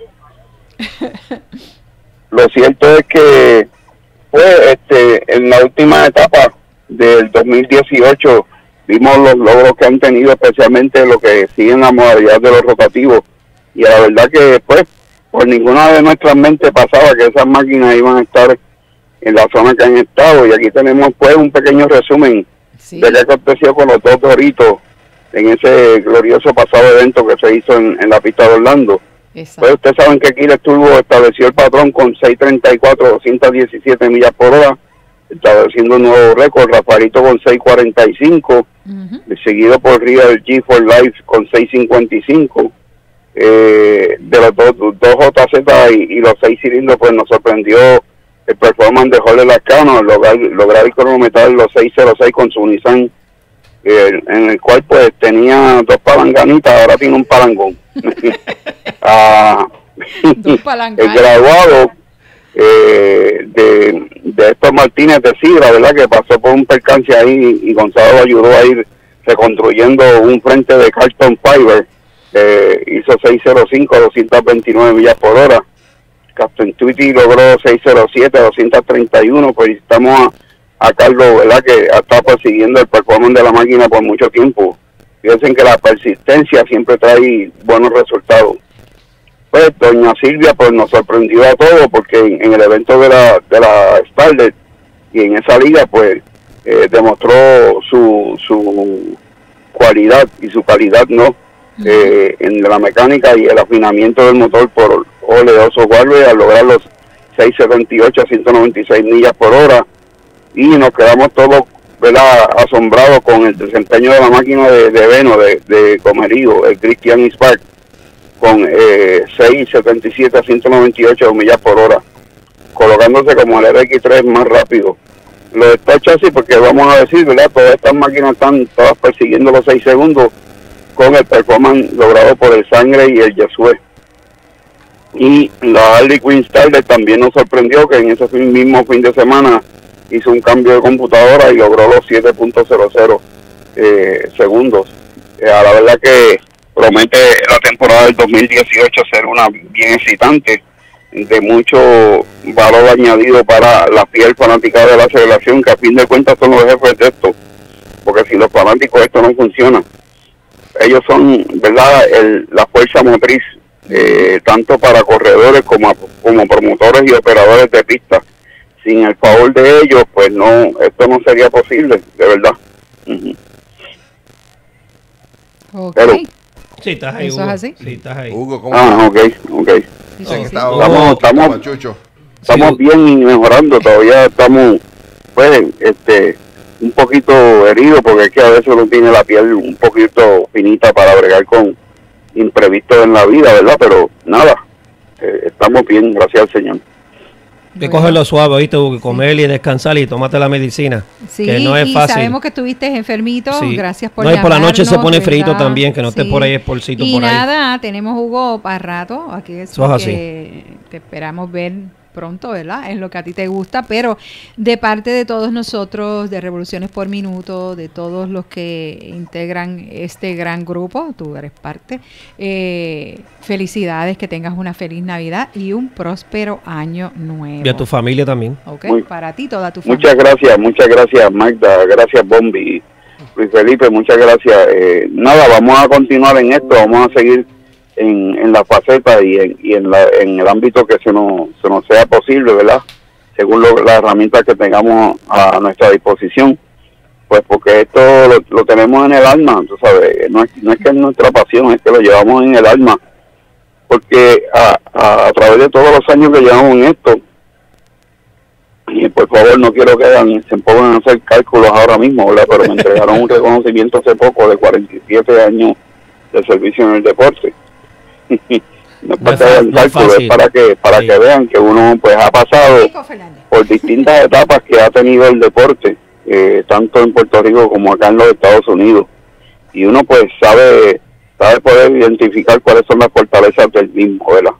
lo cierto es que, pues, este, en la última etapa del dos mil dieciocho vimos los logros que han tenido, especialmente lo que sigue en la modalidad de los rotativos. Y la verdad que, pues, por ninguna de nuestras mentes pasaba que esas máquinas iban a estar en la zona que han estado. Y aquí tenemos, pues, un pequeño resumen sí. de qué aconteció con los dos toritos en ese glorioso pasado evento que se hizo en, en la pista de Orlando. Exacto. Pues ustedes saben que Aquiles Turbo estableció el patrón con seiscientos treinta y cuatro, doscientas diecisiete millas por hora, estableciendo un nuevo récord. Rafaelito con seiscientos cuarenta y cinco, uh-huh. seguido por Real G cuatro Life con seiscientos cincuenta y cinco. Eh, de los dos, dos J Z y, y los seis cilindros, pues nos sorprendió el performance de Jorge Lascano, lograr, lograr y cronometrar los seiscientos seis con su Nissan, eh, en el cual pues tenía dos palanganitas, ahora tiene un palangón. ah, el graduado eh, de, de estos Martínez de Sidra, ¿verdad? Que pasó por un percance ahí y Gonzalo lo ayudó a ir reconstruyendo un frente de Carlton Fiber. Eh, hizo seiscientos cinco, doscientas veintinueve millas por hora. Captain Tweety logró seiscientos siete, doscientas treinta y uno. Pues estamos a, a Carlos, ¿verdad? Que ha estado persiguiendo el performance de la máquina por mucho tiempo. Fíjense que la persistencia siempre trae buenos resultados. Pues doña Silvia pues nos sorprendió a todos, porque en, en el evento de la de la Starlet y en esa liga pues eh, demostró su su cualidad y su calidad, ¿no? Eh, en la mecánica y el afinamiento del motor por Oleoso Guardia al lograr los seiscientos setenta y ocho a ciento noventa y seis millas por hora, y nos quedamos todos, ¿verdad?, asombrados con el desempeño de la máquina de, de Veno de, de Comerío, el Christian Spark, con eh, seiscientos setenta y siete a ciento noventa y ocho millas por hora, colocándose como el R X tres más rápido. Lo está chasis, porque vamos a decir, ¿verdad?, todas estas máquinas están todas persiguiendo los seis segundos con el performance logrado por el Sangre y el Yesue. Y la Harley Quinn Starlet también nos sorprendió, que en ese fin, mismo fin de semana hizo un cambio de computadora y logró los siete punto cero cero eh, segundos. Eh, a la verdad que promete la temporada del dos mil dieciocho ser una bien excitante, de mucho valor añadido para la fiel fanaticada de la aceleración, que a fin de cuentas son los jefes de esto, porque sin los fanáticos esto no funciona. Ellos son, ¿verdad?, el, la fuerza motriz, eh, tanto para corredores como, como promotores y operadores de pista. Sin el favor de ellos, pues no, esto no sería posible, de verdad. Uh-huh. Ok. Pero, sí, estás ahí, ¿eso Hugo. es así? Sí, estás ahí. Hugo, ¿cómo Ah, ok, ok. Sí, sí, sí. estaba, Estamos, estamos, Chucho? estamos Sí. bien y mejorando, todavía estamos, pues, este... un poquito herido, porque es que a veces uno tiene la piel un poquito finita para bregar con imprevistos en la vida, ¿verdad? Pero nada, eh, estamos bien, gracias al Señor. Hay que cogerlo suave, ¿viste? Hugo? Comer y descansar y tómate la medicina. Sí, que no es y fácil. sabemos que estuviste enfermito, Sí. gracias por No, y por la noche se llamarnos, pone frito ¿verdad? también, que no esté Sí. por ahí esporcito y por ahí. nada, tenemos Hugo para rato, aquí es Eso es que te esperamos ver pronto, ¿verdad? En lo que a ti te gusta, pero de parte de todos nosotros, de Revoluciones por Minuto, de todos los que integran este gran grupo, tú eres parte, eh, felicidades, que tengas una feliz Navidad y un próspero año nuevo. Y a tu familia también. Ok, Muy, para ti, toda tu familia. Muchas gracias, muchas gracias Magda, gracias Bombi, Luis Felipe, muchas gracias. Eh, nada, vamos a continuar en esto, vamos a seguir en, en la faceta y, en, y en, la, en el ámbito que se nos, se nos sea posible, ¿verdad? Según lo, las herramientas que tengamos a nuestra disposición, pues porque esto lo, lo tenemos en el alma, tú sabes, no es, no es que es nuestra pasión, es que lo llevamos en el alma, porque a, a, a través de todos los años que llevamos en esto, y por favor no quiero que hagan, se pongan a hacer cálculos ahora mismo, ¿verdad? Pero me entregaron un reconocimiento hace poco de cuarenta y siete años de servicio en el deporte. No es para que hagan cálculos, es para que para sí. que vean que uno pues ha pasado por distintas etapas que ha tenido el deporte, eh, tanto en Puerto Rico como acá en los Estados Unidos, y uno pues sabe sabe poder identificar cuáles son las fortalezas del mismo, ¿verdad?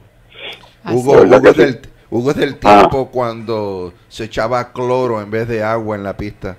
Hugo, Hugo, es del, Hugo es del tiempo ah. cuando se echaba cloro en vez de agua en la pista.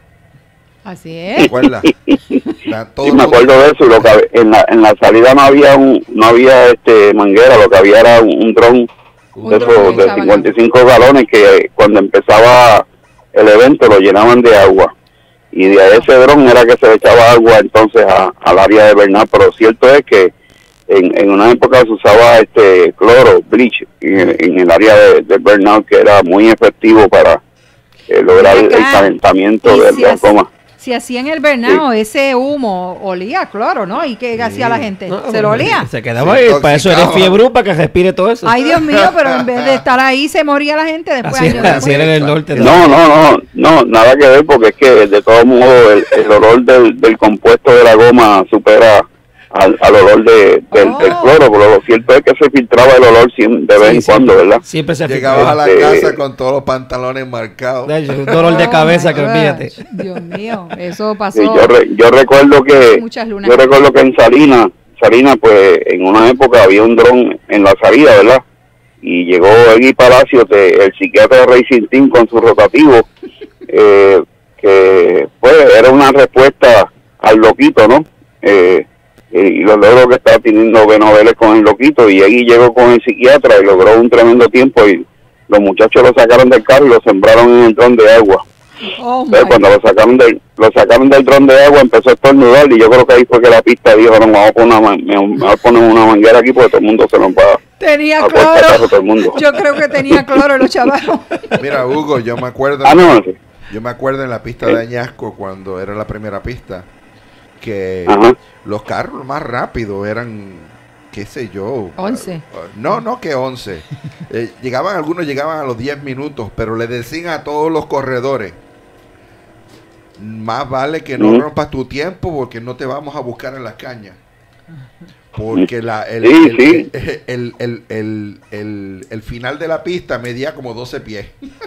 Así es. ¿Te acuerdas? Sí, me acuerdo de eso. Lo que en la en la salida no había un no había este manguera, lo que había era un, un dron de esos de cincuenta y cinco galones que cuando empezaba el evento lo llenaban de agua, y de ese dron era que se le echaba agua entonces a, al área de Bernal. Pero cierto es que en, en una época se usaba este cloro, bleach, en, en el área de, de Bernal, que era muy efectivo para eh, lograr el, el calentamiento de la goma. Si hacían el Bernal, sí. ese humo olía cloro, ¿no? ¿Y qué hacía la gente? No, ¿Se lo olía? Se quedaba ahí, para eso eres fiebre, para que respire todo eso. Ay, Dios mío, pero en vez de estar ahí se moría la gente después. Así, años así era en el norte. No, no, no, no, nada que ver, porque es que de todos modos el, el olor del, del compuesto de la goma supera al, al olor de, del, oh. del cloro, pero lo cierto es que se filtraba el olor de vez sí, en sí, cuando, ¿verdad? Siempre se Llegabas a la eh, casa con todos los pantalones marcados. Un dolor de cabeza, oh, que olvídate. Dios mío, eso pasó. Sí, yo, re, yo recuerdo que yo recuerdo que en Salinas, Salinas, pues en una época había un dron en la salida, ¿verdad? Y llegó Egui Palacios, de, el psiquiatra de Racing Team, con su rotativo, eh, que pues era una respuesta al loquito, ¿no? Eh, y los logros que estaba teniendo Benoveles con el loquito, y ahí llegó con el psiquiatra y logró un tremendo tiempo, y los muchachos lo sacaron del carro y lo sembraron en el dron de agua. Oh, entonces cuando lo sacaron del lo sacaron del dron de agua empezó a estornudar, y yo creo que ahí fue que la pista dijo, no, me voy a poner una, me, me voy a poner una manguera aquí porque todo el mundo se nos va tenía a cloro todo el mundo. Yo creo que tenía cloro los chavalos. Mira, Hugo, yo me acuerdo ah, no, sí. yo me acuerdo en la pista de Añasco, cuando era la primera pista, que Ajá. los carros más rápidos eran, qué sé yo, once. No, no que once. Eh, llegaban, algunos llegaban a los diez minutos, pero le decían a todos los corredores, más vale que no uh-huh. rompas tu tiempo, porque no te vamos a buscar en las cañas. Porque la, el, sí, el, sí. El, el, el, el, el, el final de la pista medía como doce pies.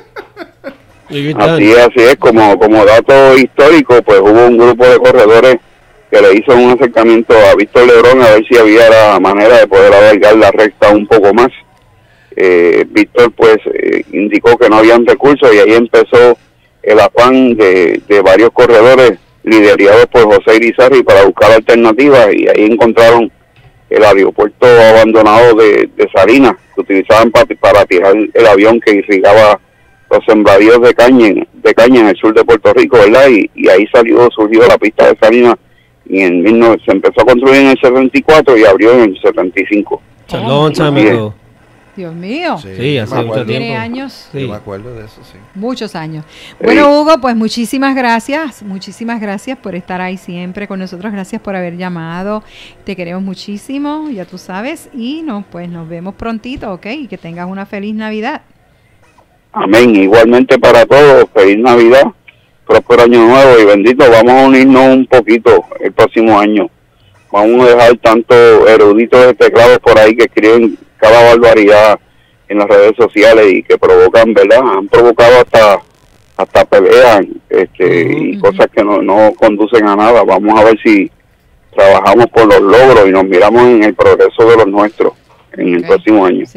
Así, así es, como, como dato histórico, pues hubo un grupo de corredores que le hizo un acercamiento a Víctor Lebrón a ver si había la manera de poder alargar la recta un poco más. Eh, Víctor pues eh, indicó que no habían recursos, y ahí empezó el afán de, de varios corredores liderados por José Irizarry para buscar alternativas, y ahí encontraron el aeropuerto abandonado de, de Salinas, que utilizaban para, para tirar el avión que irrigaba los sembradíos de caña, de caña en el sur de Puerto Rico, ¿verdad? Y, y ahí salió, surgió la pista de Salinas, y en mil novecientos se empezó a construir en el setenta y cuatro y abrió en el setenta y cinco. Oh, Dios mío. Sí, sí, hace mucho tiene tiempo. años. Sí. Yo me acuerdo de eso, sí. Muchos años. Bueno, Hugo, pues muchísimas gracias, muchísimas gracias por estar ahí siempre con nosotros, gracias por haber llamado, te queremos muchísimo, ya tú sabes, y no, pues nos vemos prontito, ¿ok? Y que tengas una feliz Navidad. Amén, igualmente para todos, feliz Navidad, próspero año nuevo, y bendito, vamos a unirnos un poquito el próximo año. Vamos a dejar tantos eruditos de teclados por ahí que escriben cada barbaridad en las redes sociales y que provocan, ¿verdad? Han provocado hasta hasta peleas este, uh-huh. y cosas que no, no conducen a nada. Vamos a ver si trabajamos por los logros y nos miramos en el progreso de los nuestros en okay. el próximo año. Sí.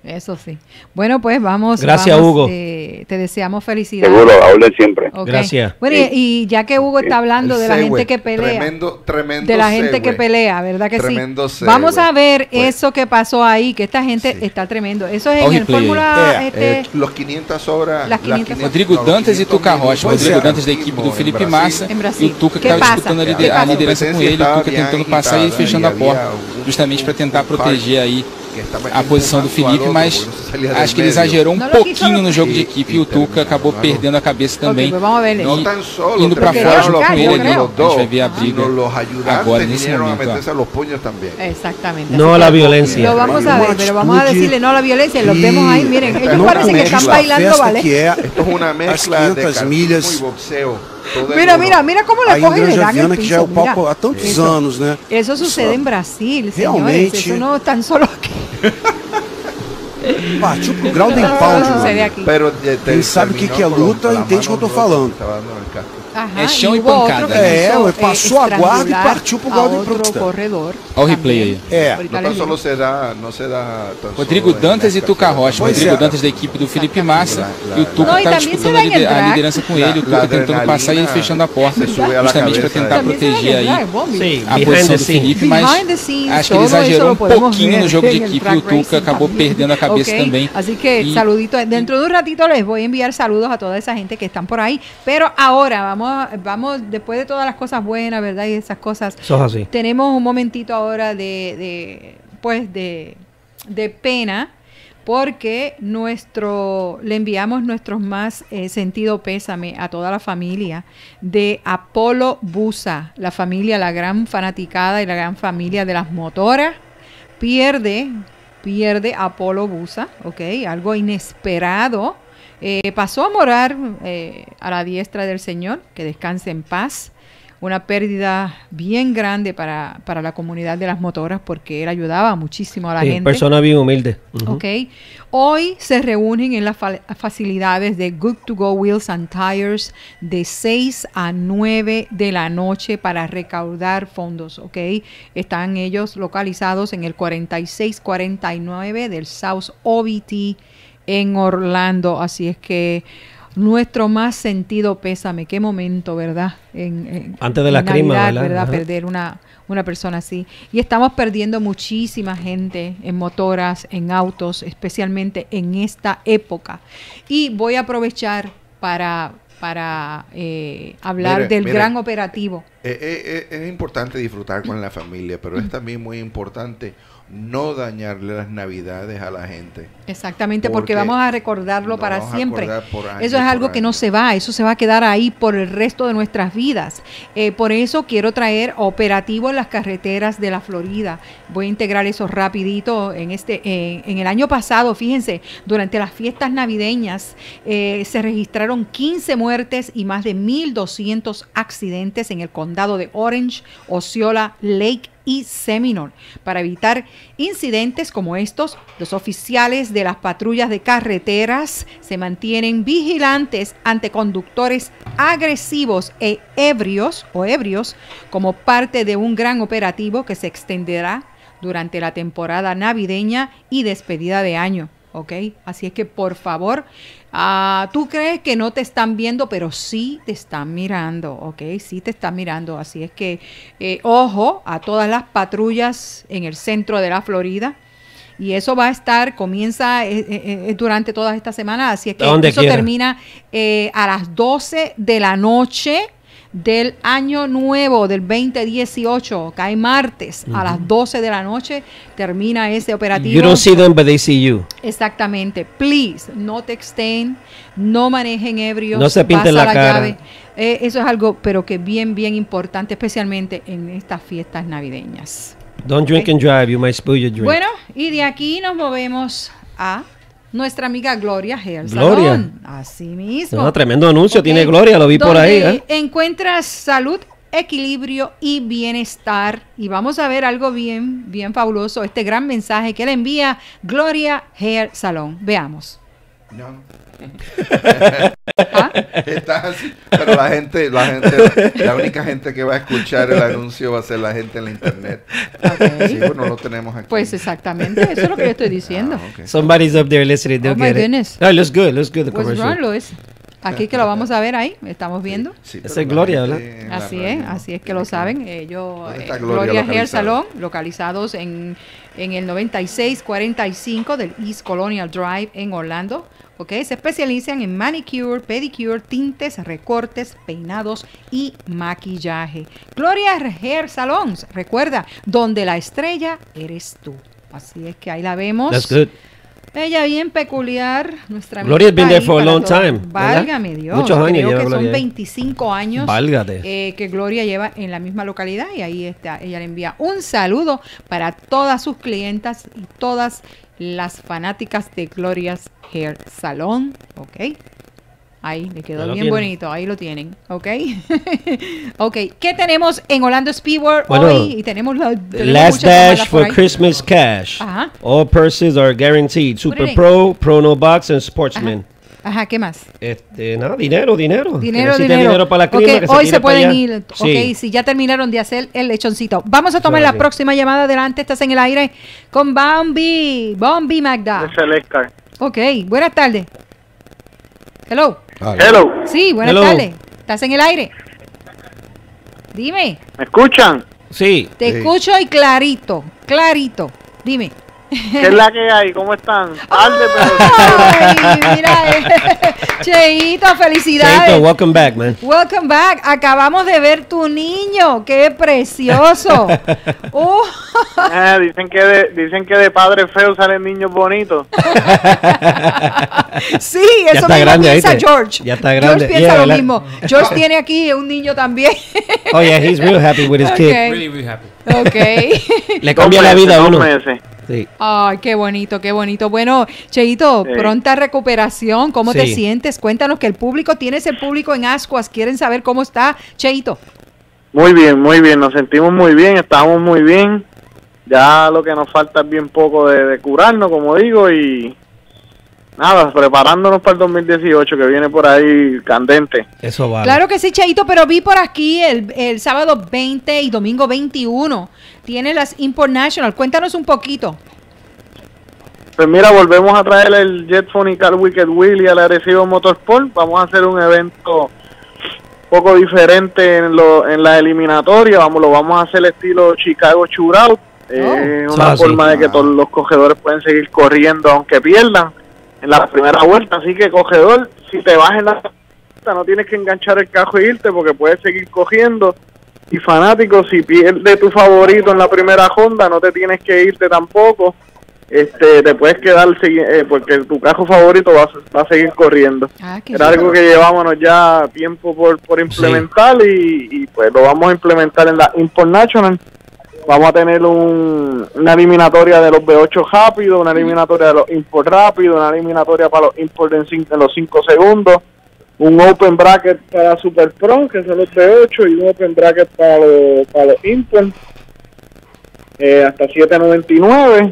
Eso sí. Bueno, pues vamos. Gracias, vamos, Hugo. Eh, te deseamos felicidades. Seguro, hablen siempre. Okay. Gracias. Bueno, Sí. y, y ya que Hugo está hablando El de la segue, gente que pelea. Tremendo, tremendo de la gente segue. que pelea, ¿verdad que Tremendo sí? segue. Vamos a ver Pues, eso que pasó ahí, que esta gente Sí. está tremendo. Eso es en Olha o el replay Fórmula Eh, este, eh, los quinientas horas. Las quinientas Rodrigo no, los Dantas e quinientos Tuca Rocha. minutos Rodrigo de Dantas da equipe do atletismo Felipe en Massa. Em Brasil. E o Tuca que Que estava passa? disputando a, Que lider- a passa? liderança com ele. O Tuca tentando passar e ele fechando a porta. Justamente para tentar proteger aí a posição do Felipe, mas acho que ele exagerou um Não lo quiso pouquinho no jogo de e- equipe e e o Tuca terminou, acabou não. perdendo a cabeça também. Ok, pues vamos a ver. No E tan solo indo para terminaron fora junto los com ele, puños a los dos, gente vai ver a briga sino los ayudantes agora nesse vinieron a momento. ó. meterse a los puños también. Exactamente. No Así a la que violencia. Lo vamos a ver, pero vamos a decirle no a la violencia. Los Sí. vemos ahí, miren, ellos Não parecen que están começa a bailando, festa ¿vale? que é Esto es una as mezcla de quinhentas cartismo milhas. y boxeo. todo en Mira, uno. mira, mira cómo le Aí em cogen y le Granja dan el Viana, que já é piso. o palco Mira, há tantos eso, anos, né? eso sucede en Brasil, señores. Realmente. Eso no es tan solo aquí. Partiu pro grau do Não, não empound, sucede mano. aqui. Pero, eh, Quem te- sabe o que, terminó que é con luta la entende o que eu mano tô rota falando. que estaba dando en el casco. Ajá, É chão y e hubo pancada. otro que É, quiso, ué, eh, passou a guarda e estrangular partiu pro a grau de otro improvisação. corredor. Olha o replay aí. É. Ahorita No les tan digo. solo se da, no se da tan Rodrigo solo en Dantas e Mecca, Tuca se da Rocha. Pois Rodrigo é. Dantas da equipe do Felipe Massa. La- E o la- Tuca Não, e estava também disputando se a, dá em lider- a drag. liderança com La- ele. O la Tuca tentando passar e ele adrenalina fechando a porta. se sube a la Justamente para cabeza tentar de- También se proteger da aí en drag, Bobby. Sí, a behind posição the do scene. Felipe, mas Behind the scenes, acho que ele todo eso exagerou lo um podemos pouquinho ver no jogo de en el equipe e track o Tuca racing acabou también. perdendo a cabeça Ok, também. Así que E- saludito. Dentro de un ratito les voy a enviar saludos a toda esa gente que están por ahí. Pero ahora vamos, vamos después de todas las cosas buenas, ¿verdad? Y esas cosas. Eso es así. Tenemos un momentito ahora de, de pues de, de pena porque nuestro le enviamos nuestros más eh, sentido pésame a toda la familia de Apolo Busa, la familia, la gran fanaticada y la gran familia de las motoras. Pierde, pierde Apolo Busa, ok, algo inesperado. Eh, pasó a morar eh, a la diestra del Señor, que descanse en paz. Una pérdida bien grande para, para la comunidad de las motoras porque él ayudaba muchísimo a la Sí, gente. persona bien humilde. Ujú. Ok. Hoy se reúnen en las fa- facilidades de Good to Go Wheels and Tires de seis a nueve de la noche para recaudar fondos. Ok. Están ellos localizados en el cuarenta y seis cuarenta y nueve del South O B T en Orlando. Así es que nuestro más sentido pésame. Qué momento, ¿verdad? En, en- Antes de la en crima, Navidad, ¿verdad? Ajá. Perder una, una persona así. Y estamos perdiendo muchísima gente en motoras, en autos, especialmente en esta época. Y voy a aprovechar para, para eh, hablar Mire, del mire. gran operativo. Eh, eh, eh, es importante disfrutar con la familia, pero es también muy importante no dañarle las navidades a la gente. Exactamente, porque, Porque vamos a recordarlo lo para vamos a siempre. acordar por años Eso es y algo por que no años. se va, eso se va a quedar ahí por el resto de nuestras vidas. Eh, por eso quiero traer operativo en las carreteras de la Florida. Voy a integrar eso rapidito. En este, eh, en el año pasado, fíjense, durante las fiestas navideñas eh, se registraron quince muertes y más de mil doscientos accidentes en el condado de Orange, Osceola, Lake y Seminole. Para evitar incidentes como estos, los oficiales de las patrullas de carreteras se mantienen vigilantes ante conductores agresivos e ebrios o ebrios como parte de un gran operativo que se extenderá durante la temporada navideña y despedida de año. ¿Ok? Así es que por favor, uh, tú crees que no te están viendo, pero sí te están mirando, ¿ok? Sí te están mirando. Así es que eh, ojo a todas las patrullas en el centro de la Florida. Y eso va a estar, comienza eh, eh, eh, durante todas estas semanas. Así es que Donde eso quiera. termina eh, a las doce de la noche del año nuevo del veinte dieciocho, cae martes a las doce de la noche, termina ese operativo. You don't see them, but they see you. Exactamente. Please, no texten, no manejen ebrios. No se pinten pasa la cara. llave. Eh, eso es algo, pero que bien, bien importante, especialmente en estas fiestas navideñas. Don't drink and drive, you might spill your drink. Bueno, y de aquí nos movemos a nuestra amiga Gloria Hair Gloria. Salon. Así mismo. No, tremendo anuncio Ok. tiene Gloria, lo vi por ahí. Donde ¿eh? encuentras salud, equilibrio y bienestar. Y vamos a ver algo bien, bien fabuloso, este gran mensaje que le envía Gloria Hair Salon. Veamos. No. ¿Ah? Está así, pero la gente, la gente, la única gente que va a escuchar el anuncio va a ser la gente en la internet. Okay. Sí, bueno, lo tenemos aquí. Pues exactamente, eso es lo que yo estoy diciendo. Ah, okay. Somebody's up there listening. Oh my goodness. No, it looks good, looks good the Pues commercial. Ron Lewis. Aquí que lo vamos a ver ahí, estamos viendo. Sí, Esa es Gloria, ¿verdad? Así es, así es que lo saben. Ellos, eh, Gloria, Gloria Hair Salon, localizados en, en el noventa y seis cuarenta y cinco del East Colonial Drive en Orlando. Okay, se especializan en manicure, pedicure, tintes, recortes, peinados y maquillaje. Gloria Hair Salons, recuerda, donde la estrella eres tú. Así es que ahí la vemos. That's good. Ella bien peculiar, nuestra Gloria has been there ahí for a para long todo. time. Válgame Dios. Muchos años Creo lleva que son Gloria ahí. veinticinco años Válgate. eh, que Gloria lleva en la misma localidad y ahí está. Ella le envía un saludo para todas sus clientas y todas las fanáticas de Gloria's Hair Salon. Ok. Ahí le quedó Ya lo bien tienen. bonito, ahí lo tienen, ¿ok? Ok, ¿qué tenemos en Orlando Speedway Bueno, hoy? Y tenemos la tenemos Last muchas llamadas dash por for ahí. Christmas cash. Ajá. All purses are guaranteed. Put it Super in. Pro, Pro No Box, and Sportsman. Ajá, ¿qué más? Este, nada, dinero, dinero. Que Dinero, necesite dinero. dinero para la clima, Ok, que hoy tire se para pueden allá. ir. Sí. Ok, si ya terminaron de hacer el lechoncito. Vamos a tomar Claro la que- próxima llamada. Adelante, estás en el aire con Bombi. Bombi Magda. Ok, buenas tardes. Hello. Hello. Sí, buenas Hello. tardes. ¿Estás en el aire? Dime. ¿Me escuchan? Sí. Te escucho y clarito, clarito. Dime. ¿Qué es la que hay? ¿Cómo están? Tarde, pero... Ay, mira, eh, Cheito, felicidades. Cheito, welcome back, man. Welcome back. Acabamos de ver tu niño. Qué precioso. Uh, Eh, dicen, que de, dicen que de padre feo salen niños bonitos. sí, Ya eso está mismo grande, piensa ¿oíste? George. Ya está grande. George piensa Yeah, lo la- mismo. George tiene aquí un niño también. Oh, yeah, he's real happy with his Ok. kid. Really, really happy. Ok. Le cambia la vida a uno. Sí. Ay, qué bonito, qué bonito. Bueno, Cheito, Sí. pronta recuperación. ¿Cómo te Sí. sientes? Cuéntanos que el público, tienes el público en Ascuas. Quieren saber cómo está Cheito. Muy bien, muy bien. Nos sentimos muy bien, estamos muy bien. Ya lo que nos falta es bien poco de, de curarnos, como digo, y nada, preparándonos para el dos mil dieciocho que viene por ahí candente. Eso vale. Claro que sí, Cheito, pero vi por aquí el, el sábado veinte y domingo veintiuno. Tiene las Import National. Cuéntanos un poquito. Pues mira, volvemos a traer el Jet Car Wicked Wheel y el Arecibo Motorsport. Vamos a hacer un evento poco diferente en, lo, en la eliminatoria. Vamos, lo vamos a hacer estilo Chicago Shootout. Eh, una Ah, sí. forma de que todos los cogedores pueden seguir corriendo aunque pierdan en la primera vuelta. Así que, cogedor, si te vas en la vuelta, no tienes que enganchar el cajo e irte porque puedes seguir cogiendo. Y fanático, si pierde tu favorito en la primera ronda, no te tienes que irte tampoco. Este, te puedes quedar segui- eh, porque tu cajo favorito va, a- va a seguir corriendo. Ah, qué Era algo que llevábamos ya tiempo por, por implementar y, y pues lo vamos a implementar en la Import National. Vamos a tener un, una eliminatoria de los V ocho rápido, una eliminatoria de los Import rápido, una eliminatoria para los Import en, cin- en los cinco segundos, un Open Bracket para Super Pro, que son los V ocho, y un Open Bracket para los, para los Import, eh, hasta siete noventa y nueve.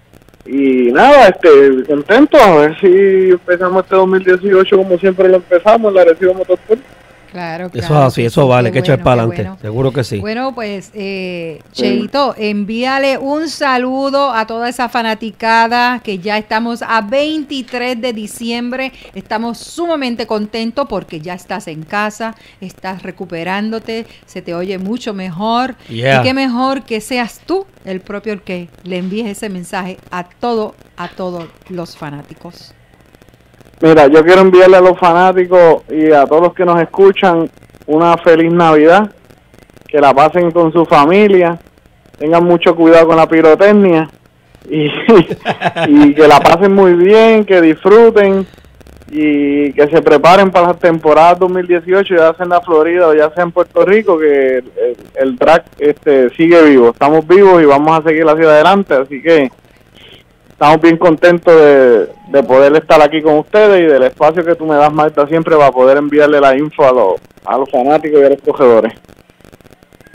Y nada, este, contento, a ver si empezamos este dos mil dieciocho como siempre lo empezamos, en la Arecibo Motorsport. Claro, Eso claro. es así, eso vale, hay que echar bueno, para qué adelante. bueno. Seguro que sí. Bueno, pues, eh, Cheito, envíale un saludo a toda esa fanaticada que ya estamos a veintitrés de diciembre. Estamos sumamente contentos porque ya estás en casa, estás recuperándote, se te oye mucho mejor. Yeah. Y qué mejor que seas tú el propio el que le envíes ese mensaje a todo, a todos los fanáticos. Mira, yo quiero enviarle a los fanáticos y a todos los que nos escuchan una feliz Navidad, que la pasen con su familia, tengan mucho cuidado con la pirotecnia y, y que la pasen muy bien, que disfruten y que se preparen para las temporadas dos mil dieciocho, ya sea en la Florida o ya sea en Puerto Rico, que el, el, el drag este, sigue vivo, estamos vivos y vamos a seguir hacia adelante, así que estamos bien contentos de, de poder estar aquí con ustedes y del espacio que tú me das, Marta, siempre para poder enviarle la info a los, a los fanáticos y a los cogedores.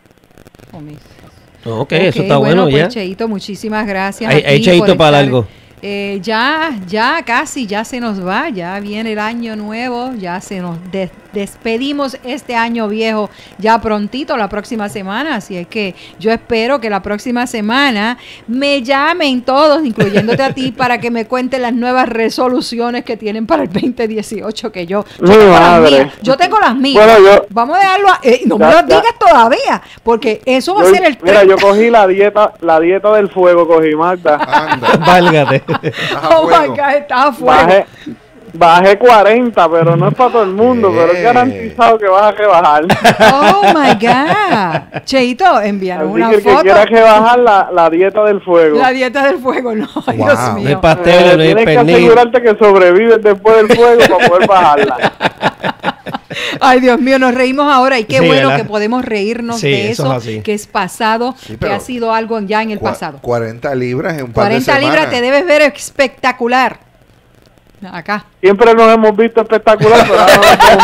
Ok, eso está bueno, bueno, pues ya. Cheito, muchísimas gracias. Hay- a hay ti Cheito por para estar- algo. Eh, ya, ya casi, ya se nos va, ya viene el año nuevo, ya se nos des- despedimos este año viejo ya prontito, la próxima semana, así es que yo espero que la próxima semana me llamen todos, incluyéndote a ti, para que me cuenten las nuevas resoluciones que tienen para el veinte dieciocho, que yo, yo, tengo, las mías, yo tengo las mías. Bueno, yo- Vamos a dejarlo, a- eh, no Ya, me lo ya. digas todavía, porque eso va Yo- a ser el mira, treinta. yo cogí la dieta, la dieta del fuego, cogí Magda. Válgate. Oh my God, está a fuego. Bajé, bajé cuarenta, pero no es para todo el mundo, pero es garantizado que vas a rebajar. Oh my God. Cheito, envíanos Así una que el que foto. quiera rebajar la, la dieta del fuego. La dieta del fuego, no, ay, Wow. Dios No mío. hay pastel, no hay Tienes que pernil. asegurarte que sobrevives después del fuego para poder bajarla. Ay, Dios mío, nos reímos ahora y qué Sí, bueno ¿verdad? que podemos reírnos Sí, de eso eso, es así. que es pasado, que pero ha sido algo ya en el Cua- pasado. cuarenta libras en un par cuarenta de libras semanas. te debes ver espectacular. Acá. Siempre nos hemos visto espectacular, pero ahora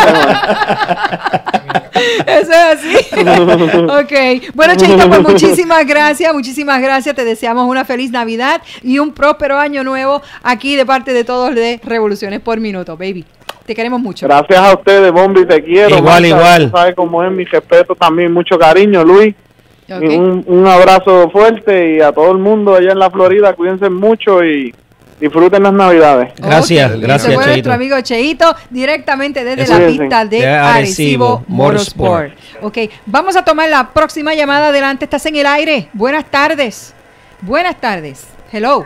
Eso es así. Ok. Bueno, Cheito, pues muchísimas gracias, muchísimas gracias. Te deseamos una feliz Navidad y un próspero año nuevo aquí de parte de todos de Revoluciones por Minuto, baby. Te queremos mucho. gracias a ustedes, Bombi, te quiero. Igual, igual. tú sabes cómo es, mi respeto también, mucho cariño, Luis. Ok. Y un, un abrazo fuerte y a todo el mundo allá en la Florida, cuídense mucho y disfruten las Navidades. Gracias, Ese gracias, fue Cheito. nuestro amigo Cheito, directamente desde Eso la es. pista de De Arecibo Arecibo Motorsport. Ok, vamos a tomar la próxima llamada. Adelante, estás en el aire. Buenas tardes. Buenas tardes. Hello.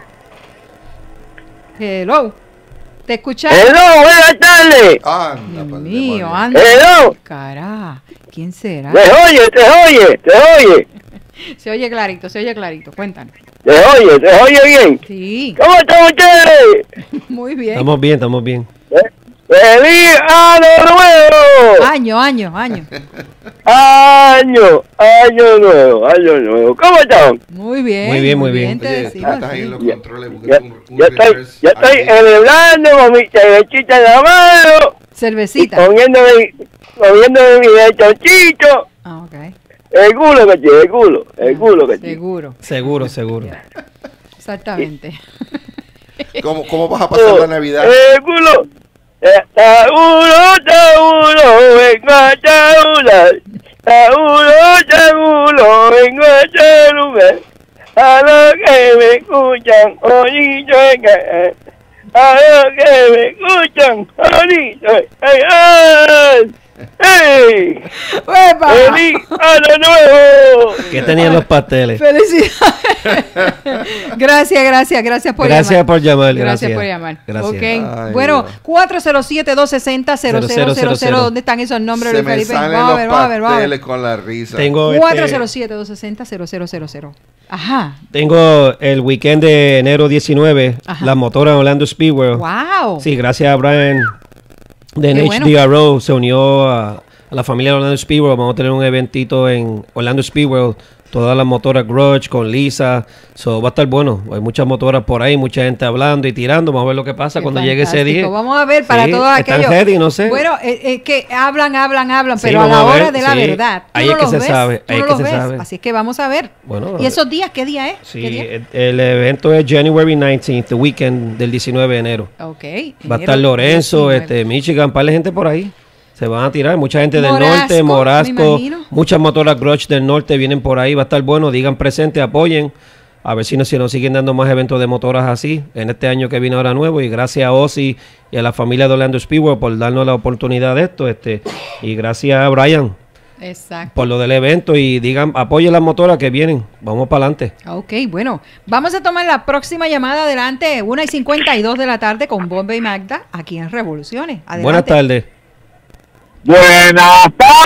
Hello. ¿Te escuchas? Hello, buenas tardes. Anda, Dios mío, anda. Hello. Cará, ¿quién será? Te oye, te oye, te oye. Se oye clarito, se oye clarito. Cuéntanos. Te oye, te oye bien. Sí. ¿Cómo están ustedes? Muy bien. Estamos bien, estamos bien. ¡Feliz año nuevo! Año, año, año. Año, año nuevo, año nuevo. ¿Cómo están? Muy bien. Muy bien, muy bien. te Oye, decimos, estás ahí en sí. los controles. busca Ya, un- un ya estoy, reverse ya estoy aquí. celebrando con mi cervecita en la mano, Cervecita. comiéndome, comiéndome mi lechoncito. Ah, ok. El culo que tiene, el culo, el culo que tiene. Seguro. Seguro, seguro. Exactamente. ¿Cómo, ¿Cómo vas a pasar la Navidad? El culo. Seguro, seguro, vengo a saludar. Seguro, seguro, vengo a saludar. A los que me escuchan, oído en que. A los que me escuchan, oído en ¡Ey! ¡Epa! ¡Feliz año nuevo! ¿Qué tenían los pasteles? Felicidades. Gracias, gracias, gracias por Gracias llamar. por llamar, Gracias gracias. por llamar. Gracias. Ok. Ay, Bueno, Dios. cuatro cero siete, dos seis cero, cero cero cero cero. ¿Dónde están esos nombres, Se Luis me Felipe? salen Vamos a los ver, vamos a ver, vamos a ver. pasteles con la risa. Tengo, cuatro este, cero siete, dos seis cero, cero cero cero cero. Ajá. tengo el weekend de enero diecinueve, Ajá. la motora en Orlando Speedway. Wow. Sí, gracias a Brian de Qué H D R O, se unió a, a la familia de Orlando Speedway. Vamos a tener un eventito en Orlando Speedway, todas las motoras Grudge con Lisa. So, va a estar bueno. Hay muchas motoras por ahí, mucha gente hablando y tirando. Vamos a ver lo que pasa Qué cuando llegue ese fantástico. día. Vamos a ver para Sí, todos están aquellos. ready, no sé. Bueno, eh, eh, que hablan, hablan, hablan, Sí, pero a la vamos a hora ver, de la sí. verdad. tú Ahí no es que los se ves, sabe, tú ahí no es que los se ves. sabe. Así es que vamos a ver. Bueno, ¿Y esos días? ¿Qué día es? Sí, ¿Qué día? el, el evento es January nineteenth, el weekend del diecinueve de enero. Ok. Va a estar enero Lorenzo, diecinueve. este, Michigan, par de gente por ahí. Se van a tirar, mucha gente del Morasco, norte, me Morasco, imagino. muchas motoras Grudge del norte vienen por ahí, va a estar bueno, digan presente, apoyen, a ver si nos, si nos siguen dando más eventos de motoras así, en este año que viene ahora nuevo, y gracias a Ozzy y a la familia de Orlando Speedway por darnos la oportunidad de esto, este, y gracias a Brian Exacto. por lo del evento, y digan, apoyen las motoras que vienen, vamos para adelante. Ok, bueno, vamos a tomar la próxima llamada adelante, una y cincuenta y dos de la tarde con Bomba y Magda, aquí en Revoluciones. Adelante. Buenas tardes. Buenas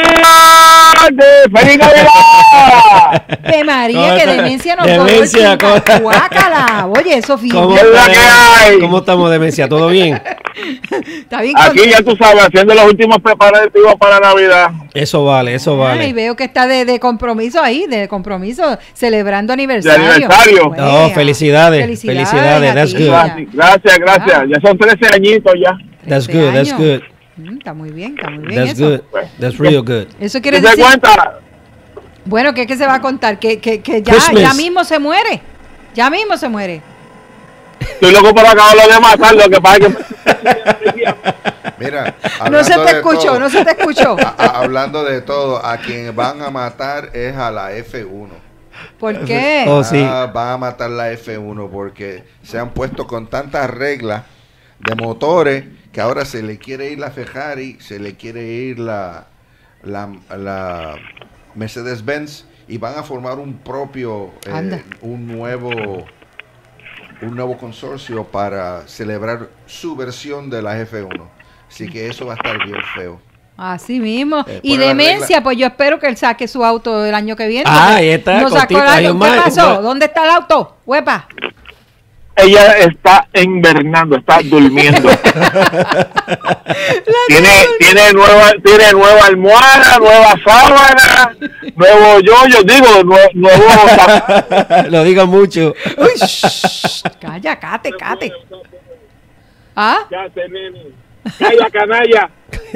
tardes, feliz Navidad. De María, ¿Cómo que está? demencia nos Demencia, cogió ¿cómo- Guácala. Oye, eso fíjate. ¿Cómo, ¿Qué es la que hay? ¿Cómo estamos, Demencia? ¿Todo bien? Está bien Aquí ya tú sabes, haciendo los últimos preparativos para Navidad. Eso vale, eso Ay, vale. veo que está de, de compromiso ahí, de compromiso, celebrando aniversario. De aniversario. Bueno, Oh, felicidades, felicidades felicidades, a that's ti. good. Gracias, gracias, gracias. Ah. Ya son trece añitos ya. That's trece good, that's años. good. Mm, está muy bien, está muy bien That's eso. good. That's real good. Eso quiere ¿Te das decir, cuenta? bueno, que, que se va a contar, que, que, que ya, Christmas. ya mismo se muere, ya mismo se muere. estoy loco por acabarlo de matar, lo que pasa es que... Mira, no se te de escuchó, todo, no se te escuchó. a- a- hablando de todo, a quien van a matar es a la F uno. ¿Por qué? Oh, sí. Ah, van a matar la F uno porque se han puesto con tantas reglas de motores que ahora se le quiere ir la Ferrari, se le quiere ir la, la, la Mercedes-Benz y van a formar un propio, eh, un nuevo un nuevo consorcio para celebrar su versión de la F uno. Así que eso va a estar bien feo. Así mismo. Eh, y pone la demencia, regla. pues yo espero que él saque su auto el año que viene. Ah, porque ahí está, no sacó cortito, el hay auto. un ¿Qué ma- pasó? un- ¿Dónde está el auto? Huepa. Ella está invernando, está durmiendo. tiene, tiene nueva, tiene nueva almohada, nueva sábana, nuevo yoyo, digo, nuevo, nuevo Lo digo mucho. Uy, shh, calla, cate, cate. ¿Ah? Ya se nene. Calla, canalla.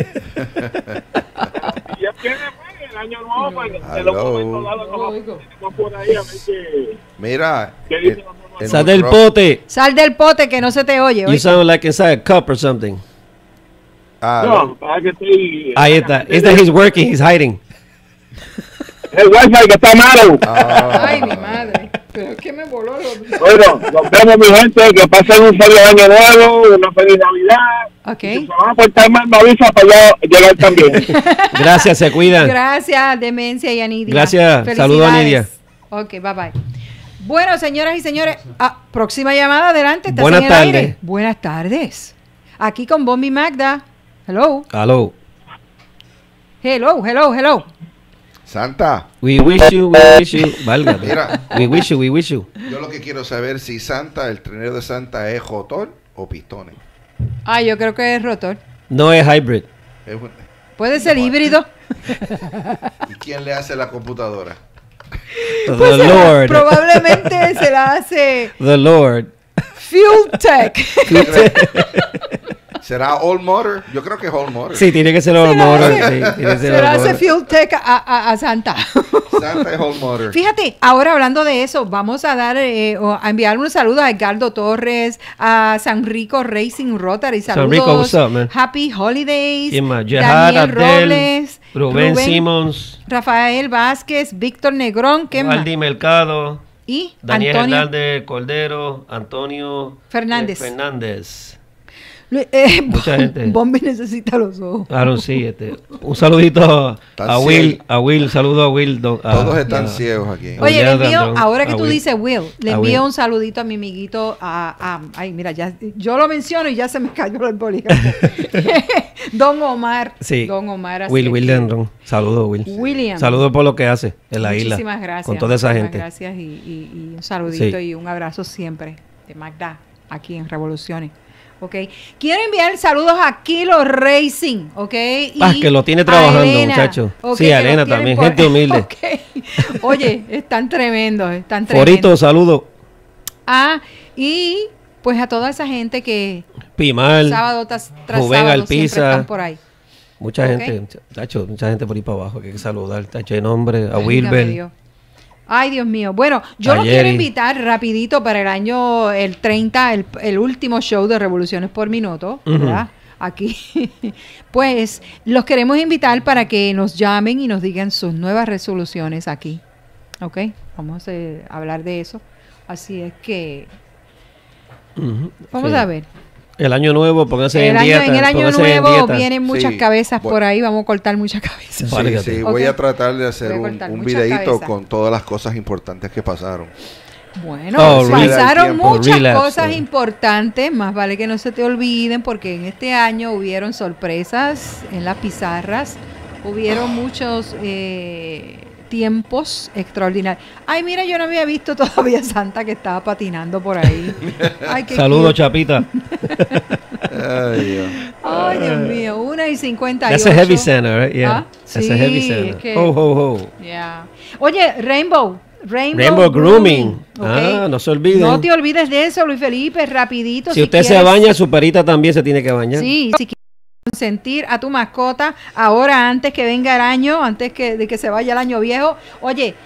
Y es que después, el año nuevo, pues, en los momentos dados, no va por ahí a ver qué... Mira, ¿Qué dice eh, los en Sal los del rock- pote. Sal del pote que no se te oye. You ¿oíste? sound like inside a cup or something. Ah, No, para que estoy... Ahí está. It's that he's working, he's hiding. El wifi que está malo. Ay, mi madre. Pero es que me voló los... Bueno, nos vemos, mi gente, que pasen un feliz año nuevo, una feliz Navidad. Ok. Y si se van a portar mal, me avisa para yo llegar también. Gracias, se cuidan. Gracias, Demencia y Anidia. Gracias. Saludos, Anidia. Ok, bye bye. Bueno, señoras y señores, ah, próxima llamada, adelante. ¿Estás Buenas en el tardes. aire? Buenas tardes. Aquí con Bombi Magda. Hello. Hello. Hello, hello, hello. Santa, We wish you, we wish you. Válgame. Mira. We wish you, we wish you. yo lo que quiero saber si Santa, el trineo de Santa, es rotor o pistones. Ah, yo creo que es rotor. No es hybrid. Es un- Puede ser híbrido. ¿Y quién le hace la computadora? The Pues será- Lord. probablemente se la hace The Lord. Fuel Tech. ¿Será All Motor? Yo creo que es All Motor. Sí, tiene que ser All Motor. Sí, tiene que ser Se All la hace Motor. Fuel Tech a, a- a Santa. Santa es All Motor. Fíjate, ahora hablando de eso, vamos a dar eh, o a enviar unos saludos a Edgardo Torres, a San Rico Racing Rotary. San Saludos. Rico, what's up, man? Happy Holidays. ¿Quién más? Jehad Daniel Abdel, Robles, Rubén Simmons, Rafael Vázquez, Víctor Negrón, ¿qué más? Aldi Mercado, Y Daniel Antonio Hernández Cordero, Antonio Fernández. eh, Fernández. Lu- eh, Mucha gente. Bombi necesita los ojos. Claro, sí, este, un saludito Están a Will, ciegos. a Will, saludo a Will. do- a- Todos están a- ciegos aquí. Oye, le Julián envío, Dandrón, ahora que a tú Will. dices Will, le A envío Will. un saludito a mi amiguito, a, a- ay, mira, ya, yo lo menciono y ya se me cayó el bolígrafo. Don Omar. Sí. Don Omar. así Will, es Will que- Dandrón. Saludos, Will. William. Saludos por lo que hace en la isla. Muchísimas gracias. Con toda esa muchísimas gente. Gracias y, y- y un saludito Sí. y un abrazo siempre de Magda aquí en Revoluciones. Ok. Quiero enviar saludos a Kilo Racing, ok. Y Ah, que lo tiene a trabajando, Elena, muchacho. ok, Sí, que a los Elena tienen también, por- gente humilde. Ok. Oye, están tremendos, están tremendos. Forito, saludos. Ah, y pues a toda esa gente que Pimal, sábado tras, tras Rubén sábado Alpiza. siempre están por ahí. Mucha Ok. gente, tacho, mucha gente por ahí para abajo que hay que saludar. Tacho de nombre, a Válgame Wilber. Dios. Ay, Dios mío. Bueno, yo A los quiero Jerry. invitar rapidito para el año, el treinta, el, el último show de Revoluciones por Minuto, Ujú. ¿verdad? Aquí. Pues los queremos invitar para que nos llamen y nos digan sus nuevas resoluciones aquí. ¿Ok? Vamos a eh, hablar de eso. Así es que Ujú, vamos sí. a ver. El año nuevo, pónganse El en año- dieta. en el año pónganse en nuevo dieta. vienen muchas Sí, cabezas bu- por ahí. Vamos a cortar muchas cabezas. Sí, Válgate. sí, voy Ok. a tratar de hacer Voy a un, cortar un muchas videito cabezas. con todas las cosas importantes que pasaron. Bueno, Oh, pasaron tiempo. muchas Relax, cosas eh. importantes, más vale que no se te olviden porque en este año hubieron sorpresas en las pizarras, hubieron muchos eh, tiempos extraordinarios. Ay, mira, yo no había visto todavía Santa que estaba patinando por ahí. Ay, qué Saludos, cute. Chapita. Ay, Dios. Ay, Dios mío, una y cincuenta y That's ocho. a heavy center, right? Yeah. Ah, That's a heavy sí, center. es que- Ho, ho, ho. Yeah. Oye, Rainbow. Rainbow, Rainbow Grooming. ¿ok? Ah, no se olviden. No te olvides de eso, Luis Felipe, rapidito. Si usted se quieres- baña, su perita también se tiene que bañar. Sí, si quieres consentir a tu mascota ahora antes que venga el año, antes que, de que se vaya el año viejo. Oye,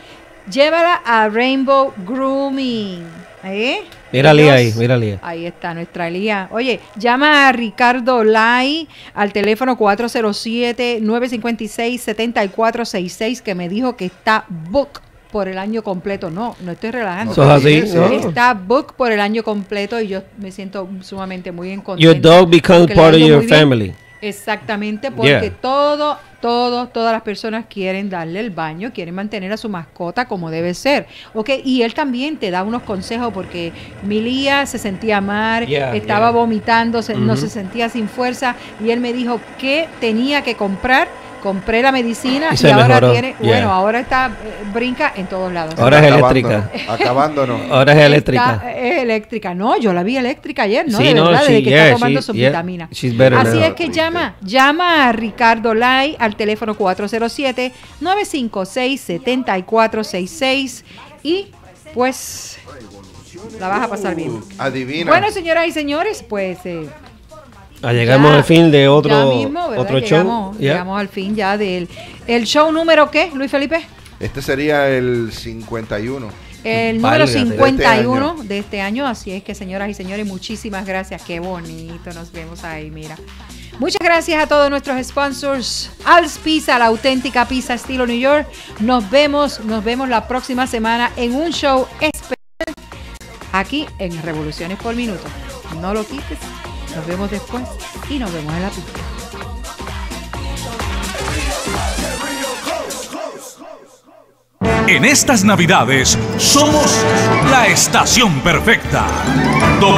llévala a Rainbow Grooming. ¿Eh? Mira a Lía ahí, mira a Lía. Ahí está nuestra Lía. Oye, llama a Ricardo Lai al teléfono cuatro cero siete, nueve cinco seis, siete cuatro seis seis que me dijo que está book por el año completo. No, no estoy relajando. ¿Eso es así? No. Está book por el año completo y yo me siento sumamente muy en contenta. Your dog becomes part of your family. Exactamente, porque Yeah. todo, todo, todas las personas quieren darle el baño, quieren mantener a su mascota como debe ser, ¿ok? Y él también te da unos consejos porque mi Lía se sentía mal, Yeah, estaba yeah. vomitando, se- no Ujú. se sentía sin fuerza y él me dijo que tenía que comprar. Compré la medicina Y y, se ahora mejoró. tiene, Yeah. bueno, ahora está, eh, brinca en todos lados. Ahora es Acabando, eléctrica. Acabándonos. Ahora es eléctrica. Está- es eléctrica. No, yo la vi eléctrica ayer, ¿no? Sí, de no, verdad, desde she- que yeah, está tomando she- sus yeah, vitaminas. she's better Así now. es que llama, llama a Ricardo Lai al teléfono cuatro cero siete, nueve cinco seis, siete cuatro seis seis y pues la vas a pasar bien. Adivina. Bueno, señoras y señores, pues eh, Ah, llegamos ya- al fin de ya otro, mismo, ¿verdad? otro llegamos, show. Yeah. llegamos al fin ya del el show número ¿qué, Luis Felipe? Este sería el cincuenta y uno. El número Válgate. cincuenta y uno De este año. de este año, así es que señoras y señores, muchísimas gracias, qué bonito, nos vemos ahí, mira. Muchas gracias a todos nuestros sponsors, Al's Pizza, la auténtica pizza estilo New York. Nos vemos, nos vemos la próxima semana en un show especial aquí en Revoluciones por Minuto. No lo quites, nos vemos después y nos vemos en la pista. En estas Navidades somos la estación perfecta.